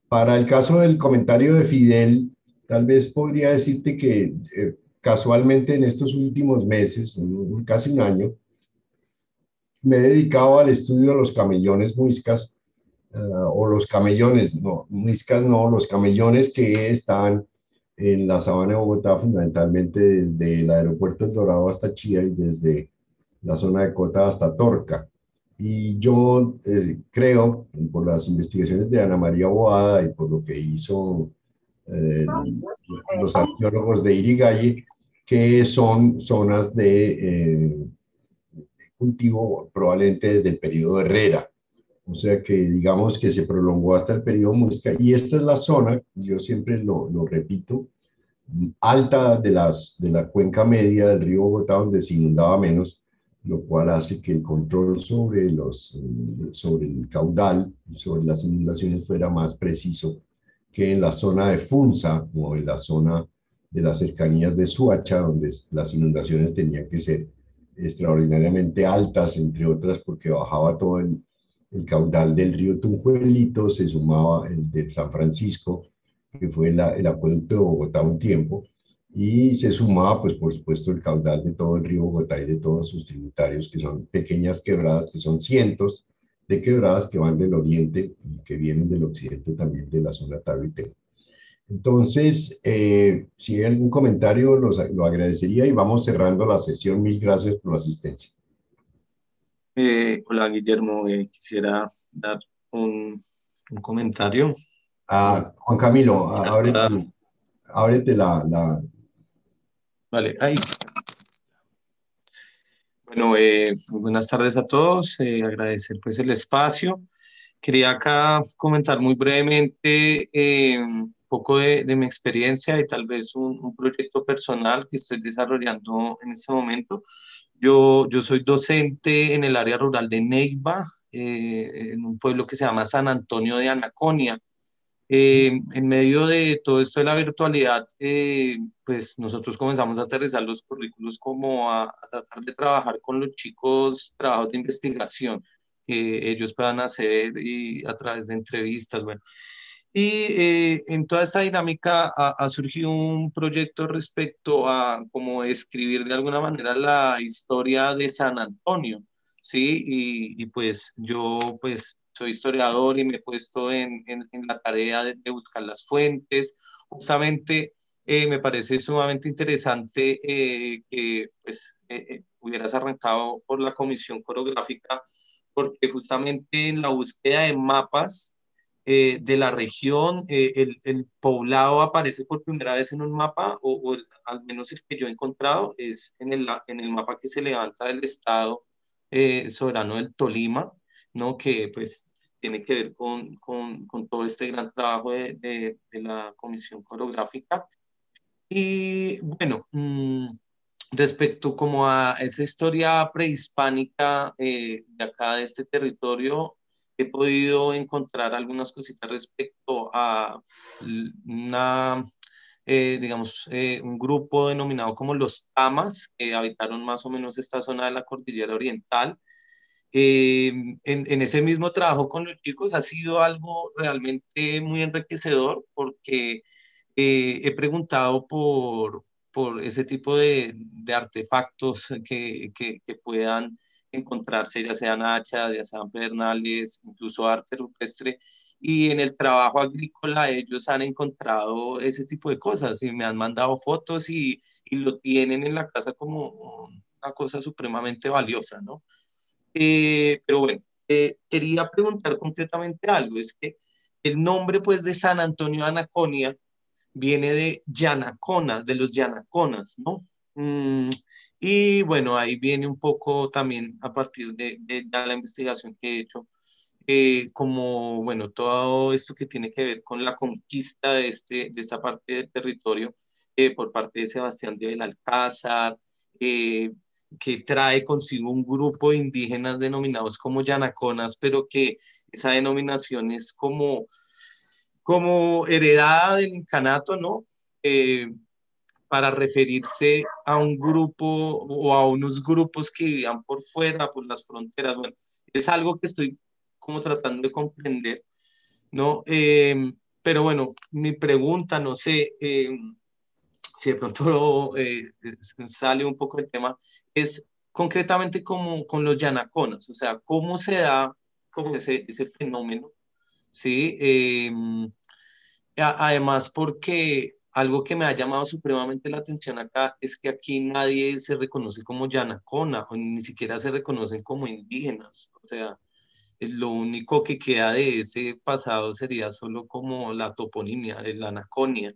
Para el caso del comentario de Fidel, tal vez podría decirte que eh, casualmente en estos últimos meses, un- casi un año, me he dedicado al estudio de los camellones muiscas, eh, o los camellones, no, muiscas no, los camellones que están en la sabana de Bogotá, fundamentalmente desde el aeropuerto El Dorado hasta Chía y desde la zona de Cota hasta Torca. Y yo eh, creo, por las investigaciones de Ana María Boada y por lo que hizo eh, los arqueólogos de Irigaray, que son zonas de eh, cultivo probablemente desde el periodo Herrera. O sea que digamos que se prolongó hasta el periodo Muisca. Y esta es la zona, yo siempre lo, lo repito, alta de, las, de la cuenca media del río Bogotá, donde se inundaba menos, lo cual hace que el control sobre, los, sobre el caudal y sobre las inundaciones fuera más preciso que en la zona de Funza o en la zona de las cercanías de Suacha, donde las inundaciones tenían que ser extraordinariamente altas, entre otras porque bajaba todo el, el caudal del río Tunjuelito, se sumaba el de San Francisco, que fue la, el acueducto de Bogotá un tiempo, y se sumaba, pues por supuesto, el caudal de todo el río Bogotá y de todos sus tributarios, que son pequeñas quebradas, que son cientos de quebradas que van del oriente y que vienen del occidente también de la zona Tahuitegui. Entonces, eh, si hay algún comentario, los, lo agradecería y vamos cerrando la sesión. Mil gracias por la asistencia. Eh, hola Guillermo, eh, quisiera dar un, un comentario. Ah, Juan Camilo, ábrete, Para... ábrete la, la... Vale, ahí. Bueno, eh, buenas tardes a todos, eh, agradecer pues el espacio. Quería acá comentar muy brevemente eh, un poco de, de mi experiencia y tal vez un, un proyecto personal que estoy desarrollando en este momento. Yo, yo soy docente en el área rural de Neiva, eh, en un pueblo que se llama San Antonio de Anaconia. Eh, en medio de todo esto de la virtualidad, eh, pues nosotros comenzamos a aterrizar los currículos como a, a tratar de trabajar con los chicos, trabajos de investigación que ellos puedan hacer y a través de entrevistas, bueno. Y eh, en toda esta dinámica ha, ha surgido un proyecto respecto a cómo escribir de alguna manera la historia de San Antonio, ¿sí? Y, y pues yo pues soy historiador y me he puesto en, en, en la tarea de, de, buscar las fuentes. Justamente eh, me parece sumamente interesante eh, que pues eh, eh, hubieras arrancado por la comisión coreográfica, porque justamente en la búsqueda de mapas eh, de la región, eh, el, el poblado aparece por primera vez en un mapa, o, o el, al menos el que yo he encontrado es en el, en el mapa que se levanta del Estado eh, soberano del Tolima, ¿no? Que pues tiene que ver con, con, con todo este gran trabajo de, de, de la Comisión Coreográfica. Y bueno, mmm, respecto como a esa historia prehispánica eh, de acá, de este territorio, he podido encontrar algunas cositas respecto a una, eh, digamos, eh, un grupo denominado como los Tamas, que habitaron más o menos esta zona de la cordillera oriental. Eh, en, en ese mismo trabajo con los chicos ha sido algo realmente muy enriquecedor porque eh, he preguntado por, por ese tipo de, de artefactos que, que, que, puedan encontrarse, ya sean hachas, ya sean pedernales, incluso arte rupestre. Y en el trabajo agrícola ellos han encontrado ese tipo de cosas y me han mandado fotos y, y lo tienen en la casa como una cosa supremamente valiosa, ¿no? Eh, pero bueno, eh, quería preguntar concretamente algo, es que el nombre pues de San Antonio de Anaconia viene de Yanacona, de los Yanaconas, ¿no? Mm, y bueno, ahí viene un poco también a partir de, de, de la investigación que he hecho, eh, como, bueno, todo esto que tiene que ver con la conquista de, este, de esta parte del territorio eh, por parte de Sebastián de Belalcázar, eh, que trae consigo un grupo de indígenas denominados como Yanaconas, pero que esa denominación es como como heredada del incanato, ¿no? Eh, para referirse a un grupo o a unos grupos que vivían por fuera, por las fronteras. Bueno, es algo que estoy como tratando de comprender, ¿no? Eh, pero bueno, mi pregunta, no sé eh, si de pronto eh, sale un poco el tema, es concretamente como con los yanaconas, o sea, cómo se da como ese, ese fenómeno, ¿sí? Eh, a- además, porque algo que me ha llamado supremamente la atención acá es que aquí nadie se reconoce como yanacona, o ni siquiera se reconocen como indígenas, o sea, eh, lo único que queda de ese pasado sería solo como la toponimia, la anaconia,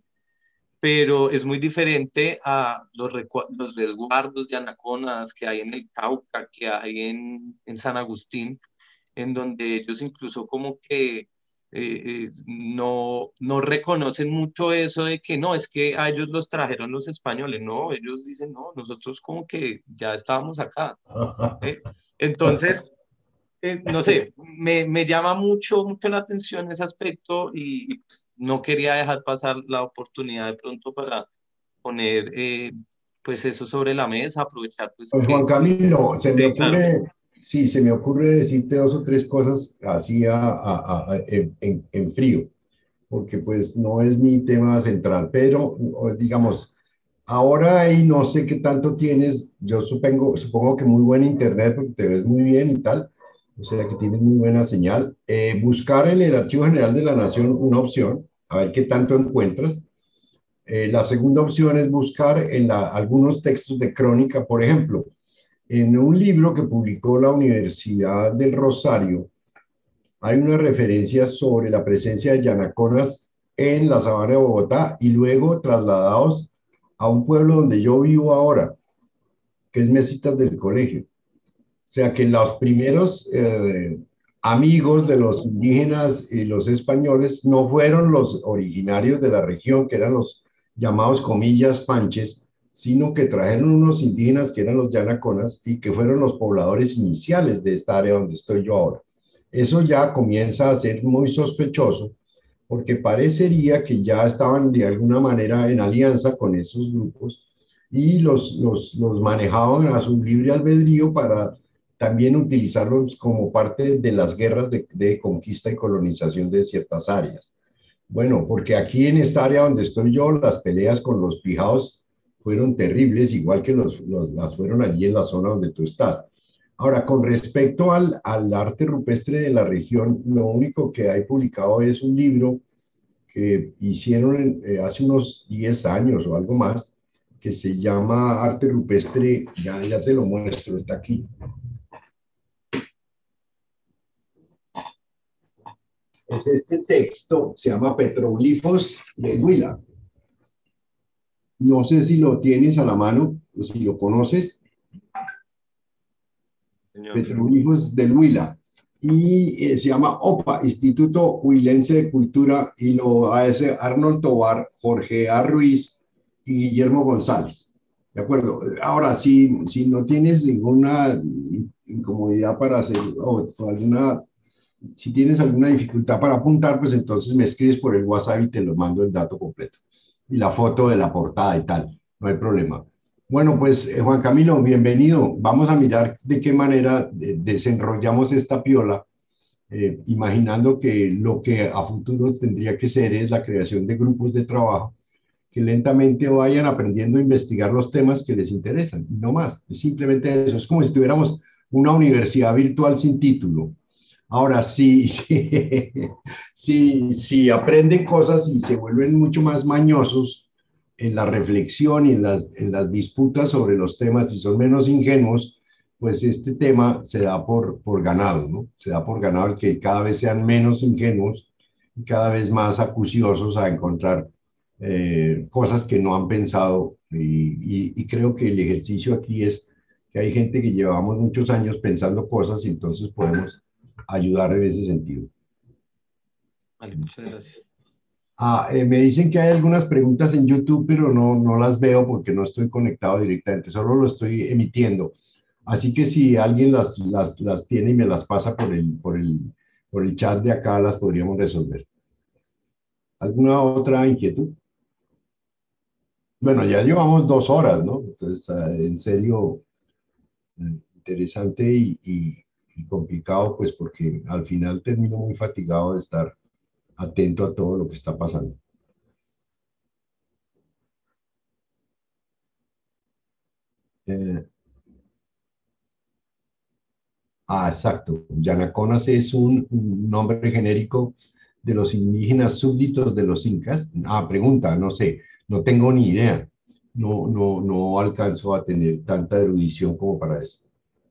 pero es muy diferente a los, recua- los resguardos de anaconas que hay en el Cauca, que hay en, en San Agustín, en donde ellos incluso como que eh, eh, no, no reconocen mucho eso de que no, es que a ellos los trajeron los españoles, no, ellos dicen, no, nosotros como que ya estábamos acá. ¿eh? Entonces, eh, no sé, me, me llama mucho, mucho la atención ese aspecto y, y, pues, no quería dejar pasar la oportunidad de pronto para poner eh, pues eso sobre la mesa, aprovechar pues Pues que... Juan Camilo, se me Sí, claro. ocurre, sí, se me ocurre decirte dos o tres cosas así a, a- a- en, en- en frío, porque pues no es mi tema central, pero o, digamos, ahora ahí no sé qué tanto tienes, yo supongo, supongo que muy buen internet porque te ves muy bien y tal, o sea que tienes muy buena señal. Eh, buscar en el Archivo General de la Nación una opción, a ver qué tanto encuentras. Eh, la segunda opción es buscar en la- algunos textos de crónica, por ejemplo, en un libro que publicó la Universidad del Rosario, hay una referencia sobre la presencia de yanaconas en la sabana de Bogotá y luego trasladados a un pueblo donde yo vivo ahora, que es Mesitas del Colegio. O sea que los primeros eh, amigos de los indígenas y los españoles no fueron los originarios de la región, que eran los llamados comillas panches, sino que trajeron unos indígenas que eran los yanaconas y que fueron los pobladores iniciales de esta área donde estoy yo ahora. Eso ya comienza a ser muy sospechoso porque parecería que ya estaban de alguna manera en alianza con esos grupos y los, los, los manejaban a su libre albedrío para también utilizarlos como parte de las guerras de, de conquista y colonización de ciertas áreas. Bueno, porque aquí en esta área donde estoy yo, las peleas con los pijaos fueron terribles, igual que los, los, las fueron allí en la zona donde tú estás. Ahora, con respecto al, al arte rupestre de la región, lo único que hay publicado es un libro que hicieron eh, hace unos diez años o algo más, que se llama Arte Rupestre, ya, ya te lo muestro, está aquí. Es este texto, se llama Petroglifos de Huila. No sé si lo tienes a la mano o si lo conoces. Señor. Petroglifos del Huila. Y eh, se llama OPA, Instituto Huilense de Cultura, y lo hace Arnold Tobar, Jorge A. Ruiz y Guillermo González. ¿De acuerdo? Ahora, si, si no tienes ninguna incomodidad para hacer, o, o alguna, si tienes alguna dificultad para apuntar, pues entonces me escribes por el WhatsApp y te lo mando el dato completo. Y la foto de la portada y tal, no hay problema. Bueno, pues eh, Juan Camilo, bienvenido. Vamos a mirar de qué manera eh, desenrollamos esta piola, eh, imaginando que lo que a futuro tendría que ser es la creación de grupos de trabajo que lentamente vayan aprendiendo a investigar los temas que les interesan, no más. Es simplemente eso. Es como si tuviéramos una universidad virtual sin título. Ahora, si, si, si, si aprenden cosas y se vuelven mucho más mañosos en la reflexión y en las, en las disputas sobre los temas y son menos ingenuos, pues este tema se da por, por ganado, ¿no? Se da por ganado el que cada vez sean menos ingenuos y cada vez más acuciosos a encontrar eh, cosas que no han pensado. Y, y, y creo que el ejercicio aquí es que hay gente que llevamos muchos años pensando cosas y entonces podemos ayudar en ese sentido. Vale, muchas gracias. Ah, eh, me dicen que hay algunas preguntas en YouTube, pero no, no las veo porque no estoy conectado directamente, solo lo estoy emitiendo. Así que si alguien las, las, las tiene y me las pasa por el, por, el, por el chat de acá, las podríamos resolver. ¿Alguna otra inquietud? Bueno, ya llevamos dos horas, ¿no? Entonces, en serio, interesante y, y, y complicado, pues porque al final termino muy fatigado de estar atento a todo lo que está pasando. Eh, ah, exacto. Yanaconas es un, un nombre genérico de los indígenas súbditos de los incas. Ah, pregunta, no sé, no tengo ni idea. No, no, no alcanzo a tener tanta erudición como para eso.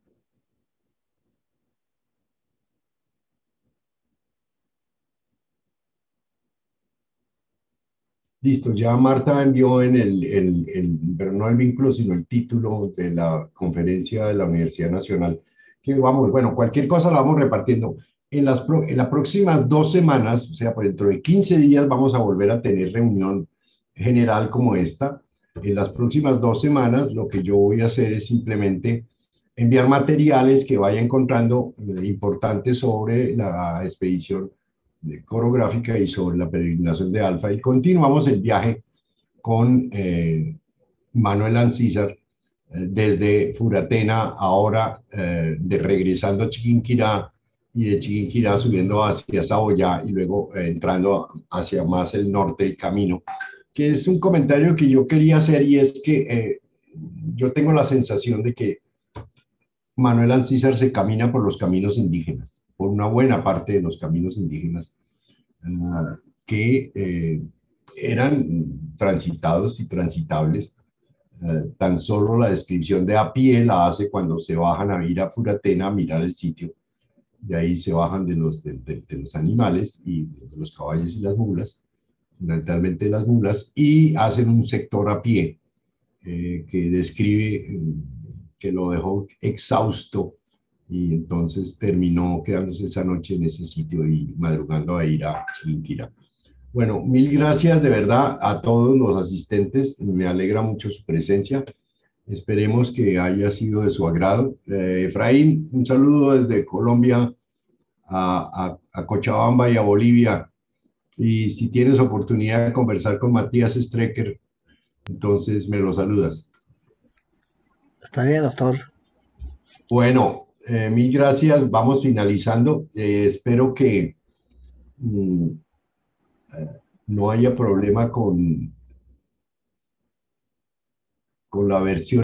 Listo, ya Marta envió en el, el, el, pero no el vínculo, sino el título de la conferencia de la Universidad Nacional, que vamos, bueno, cualquier cosa la vamos repartiendo. En las, pro, en las próximas dos semanas, o sea, por dentro de quince días, vamos a volver a tener reunión general como esta. En las próximas dos semanas, lo que yo voy a hacer es simplemente enviar materiales que vaya encontrando eh, importantes sobre la expedición de coreográfica y sobre la peregrinación de Alfa. Y continuamos el viaje con eh, Manuel Ancísar eh, desde Furatena, ahora eh, de regresando a Chiquinquirá y de Chiquinquirá subiendo hacia Saboyá y luego eh, entrando hacia más el norte del camino, que es un comentario que yo quería hacer y es que eh, yo tengo la sensación de que Manuel Ancísar se camina por los caminos indígenas, por una buena parte de los caminos indígenas uh, que eh, eran transitados y transitables. Uh, tan solo la descripción de a pie la hace cuando se bajan a ir a Furatena a mirar el sitio. De ahí se bajan de los, de, de, de los animales y de los caballos y las mulas, fundamentalmente las mulas, y hacen un sector a pie eh, que describe eh, que lo dejó exhausto y entonces terminó quedándose esa noche en ese sitio y madrugando a ir a Chiquinquirá. Bueno, mil gracias de verdad a todos los asistentes, me alegra mucho su presencia, esperemos que haya sido de su agrado. Eh, Efraín, un saludo desde Colombia a, a, a Cochabamba y a Bolivia, y si tienes oportunidad de conversar con Matías Strecker, entonces me lo saludas. Está bien, doctor. Bueno, eh, mil gracias. Vamos finalizando. Eh, espero que mm, eh, no haya problema con, con la versión.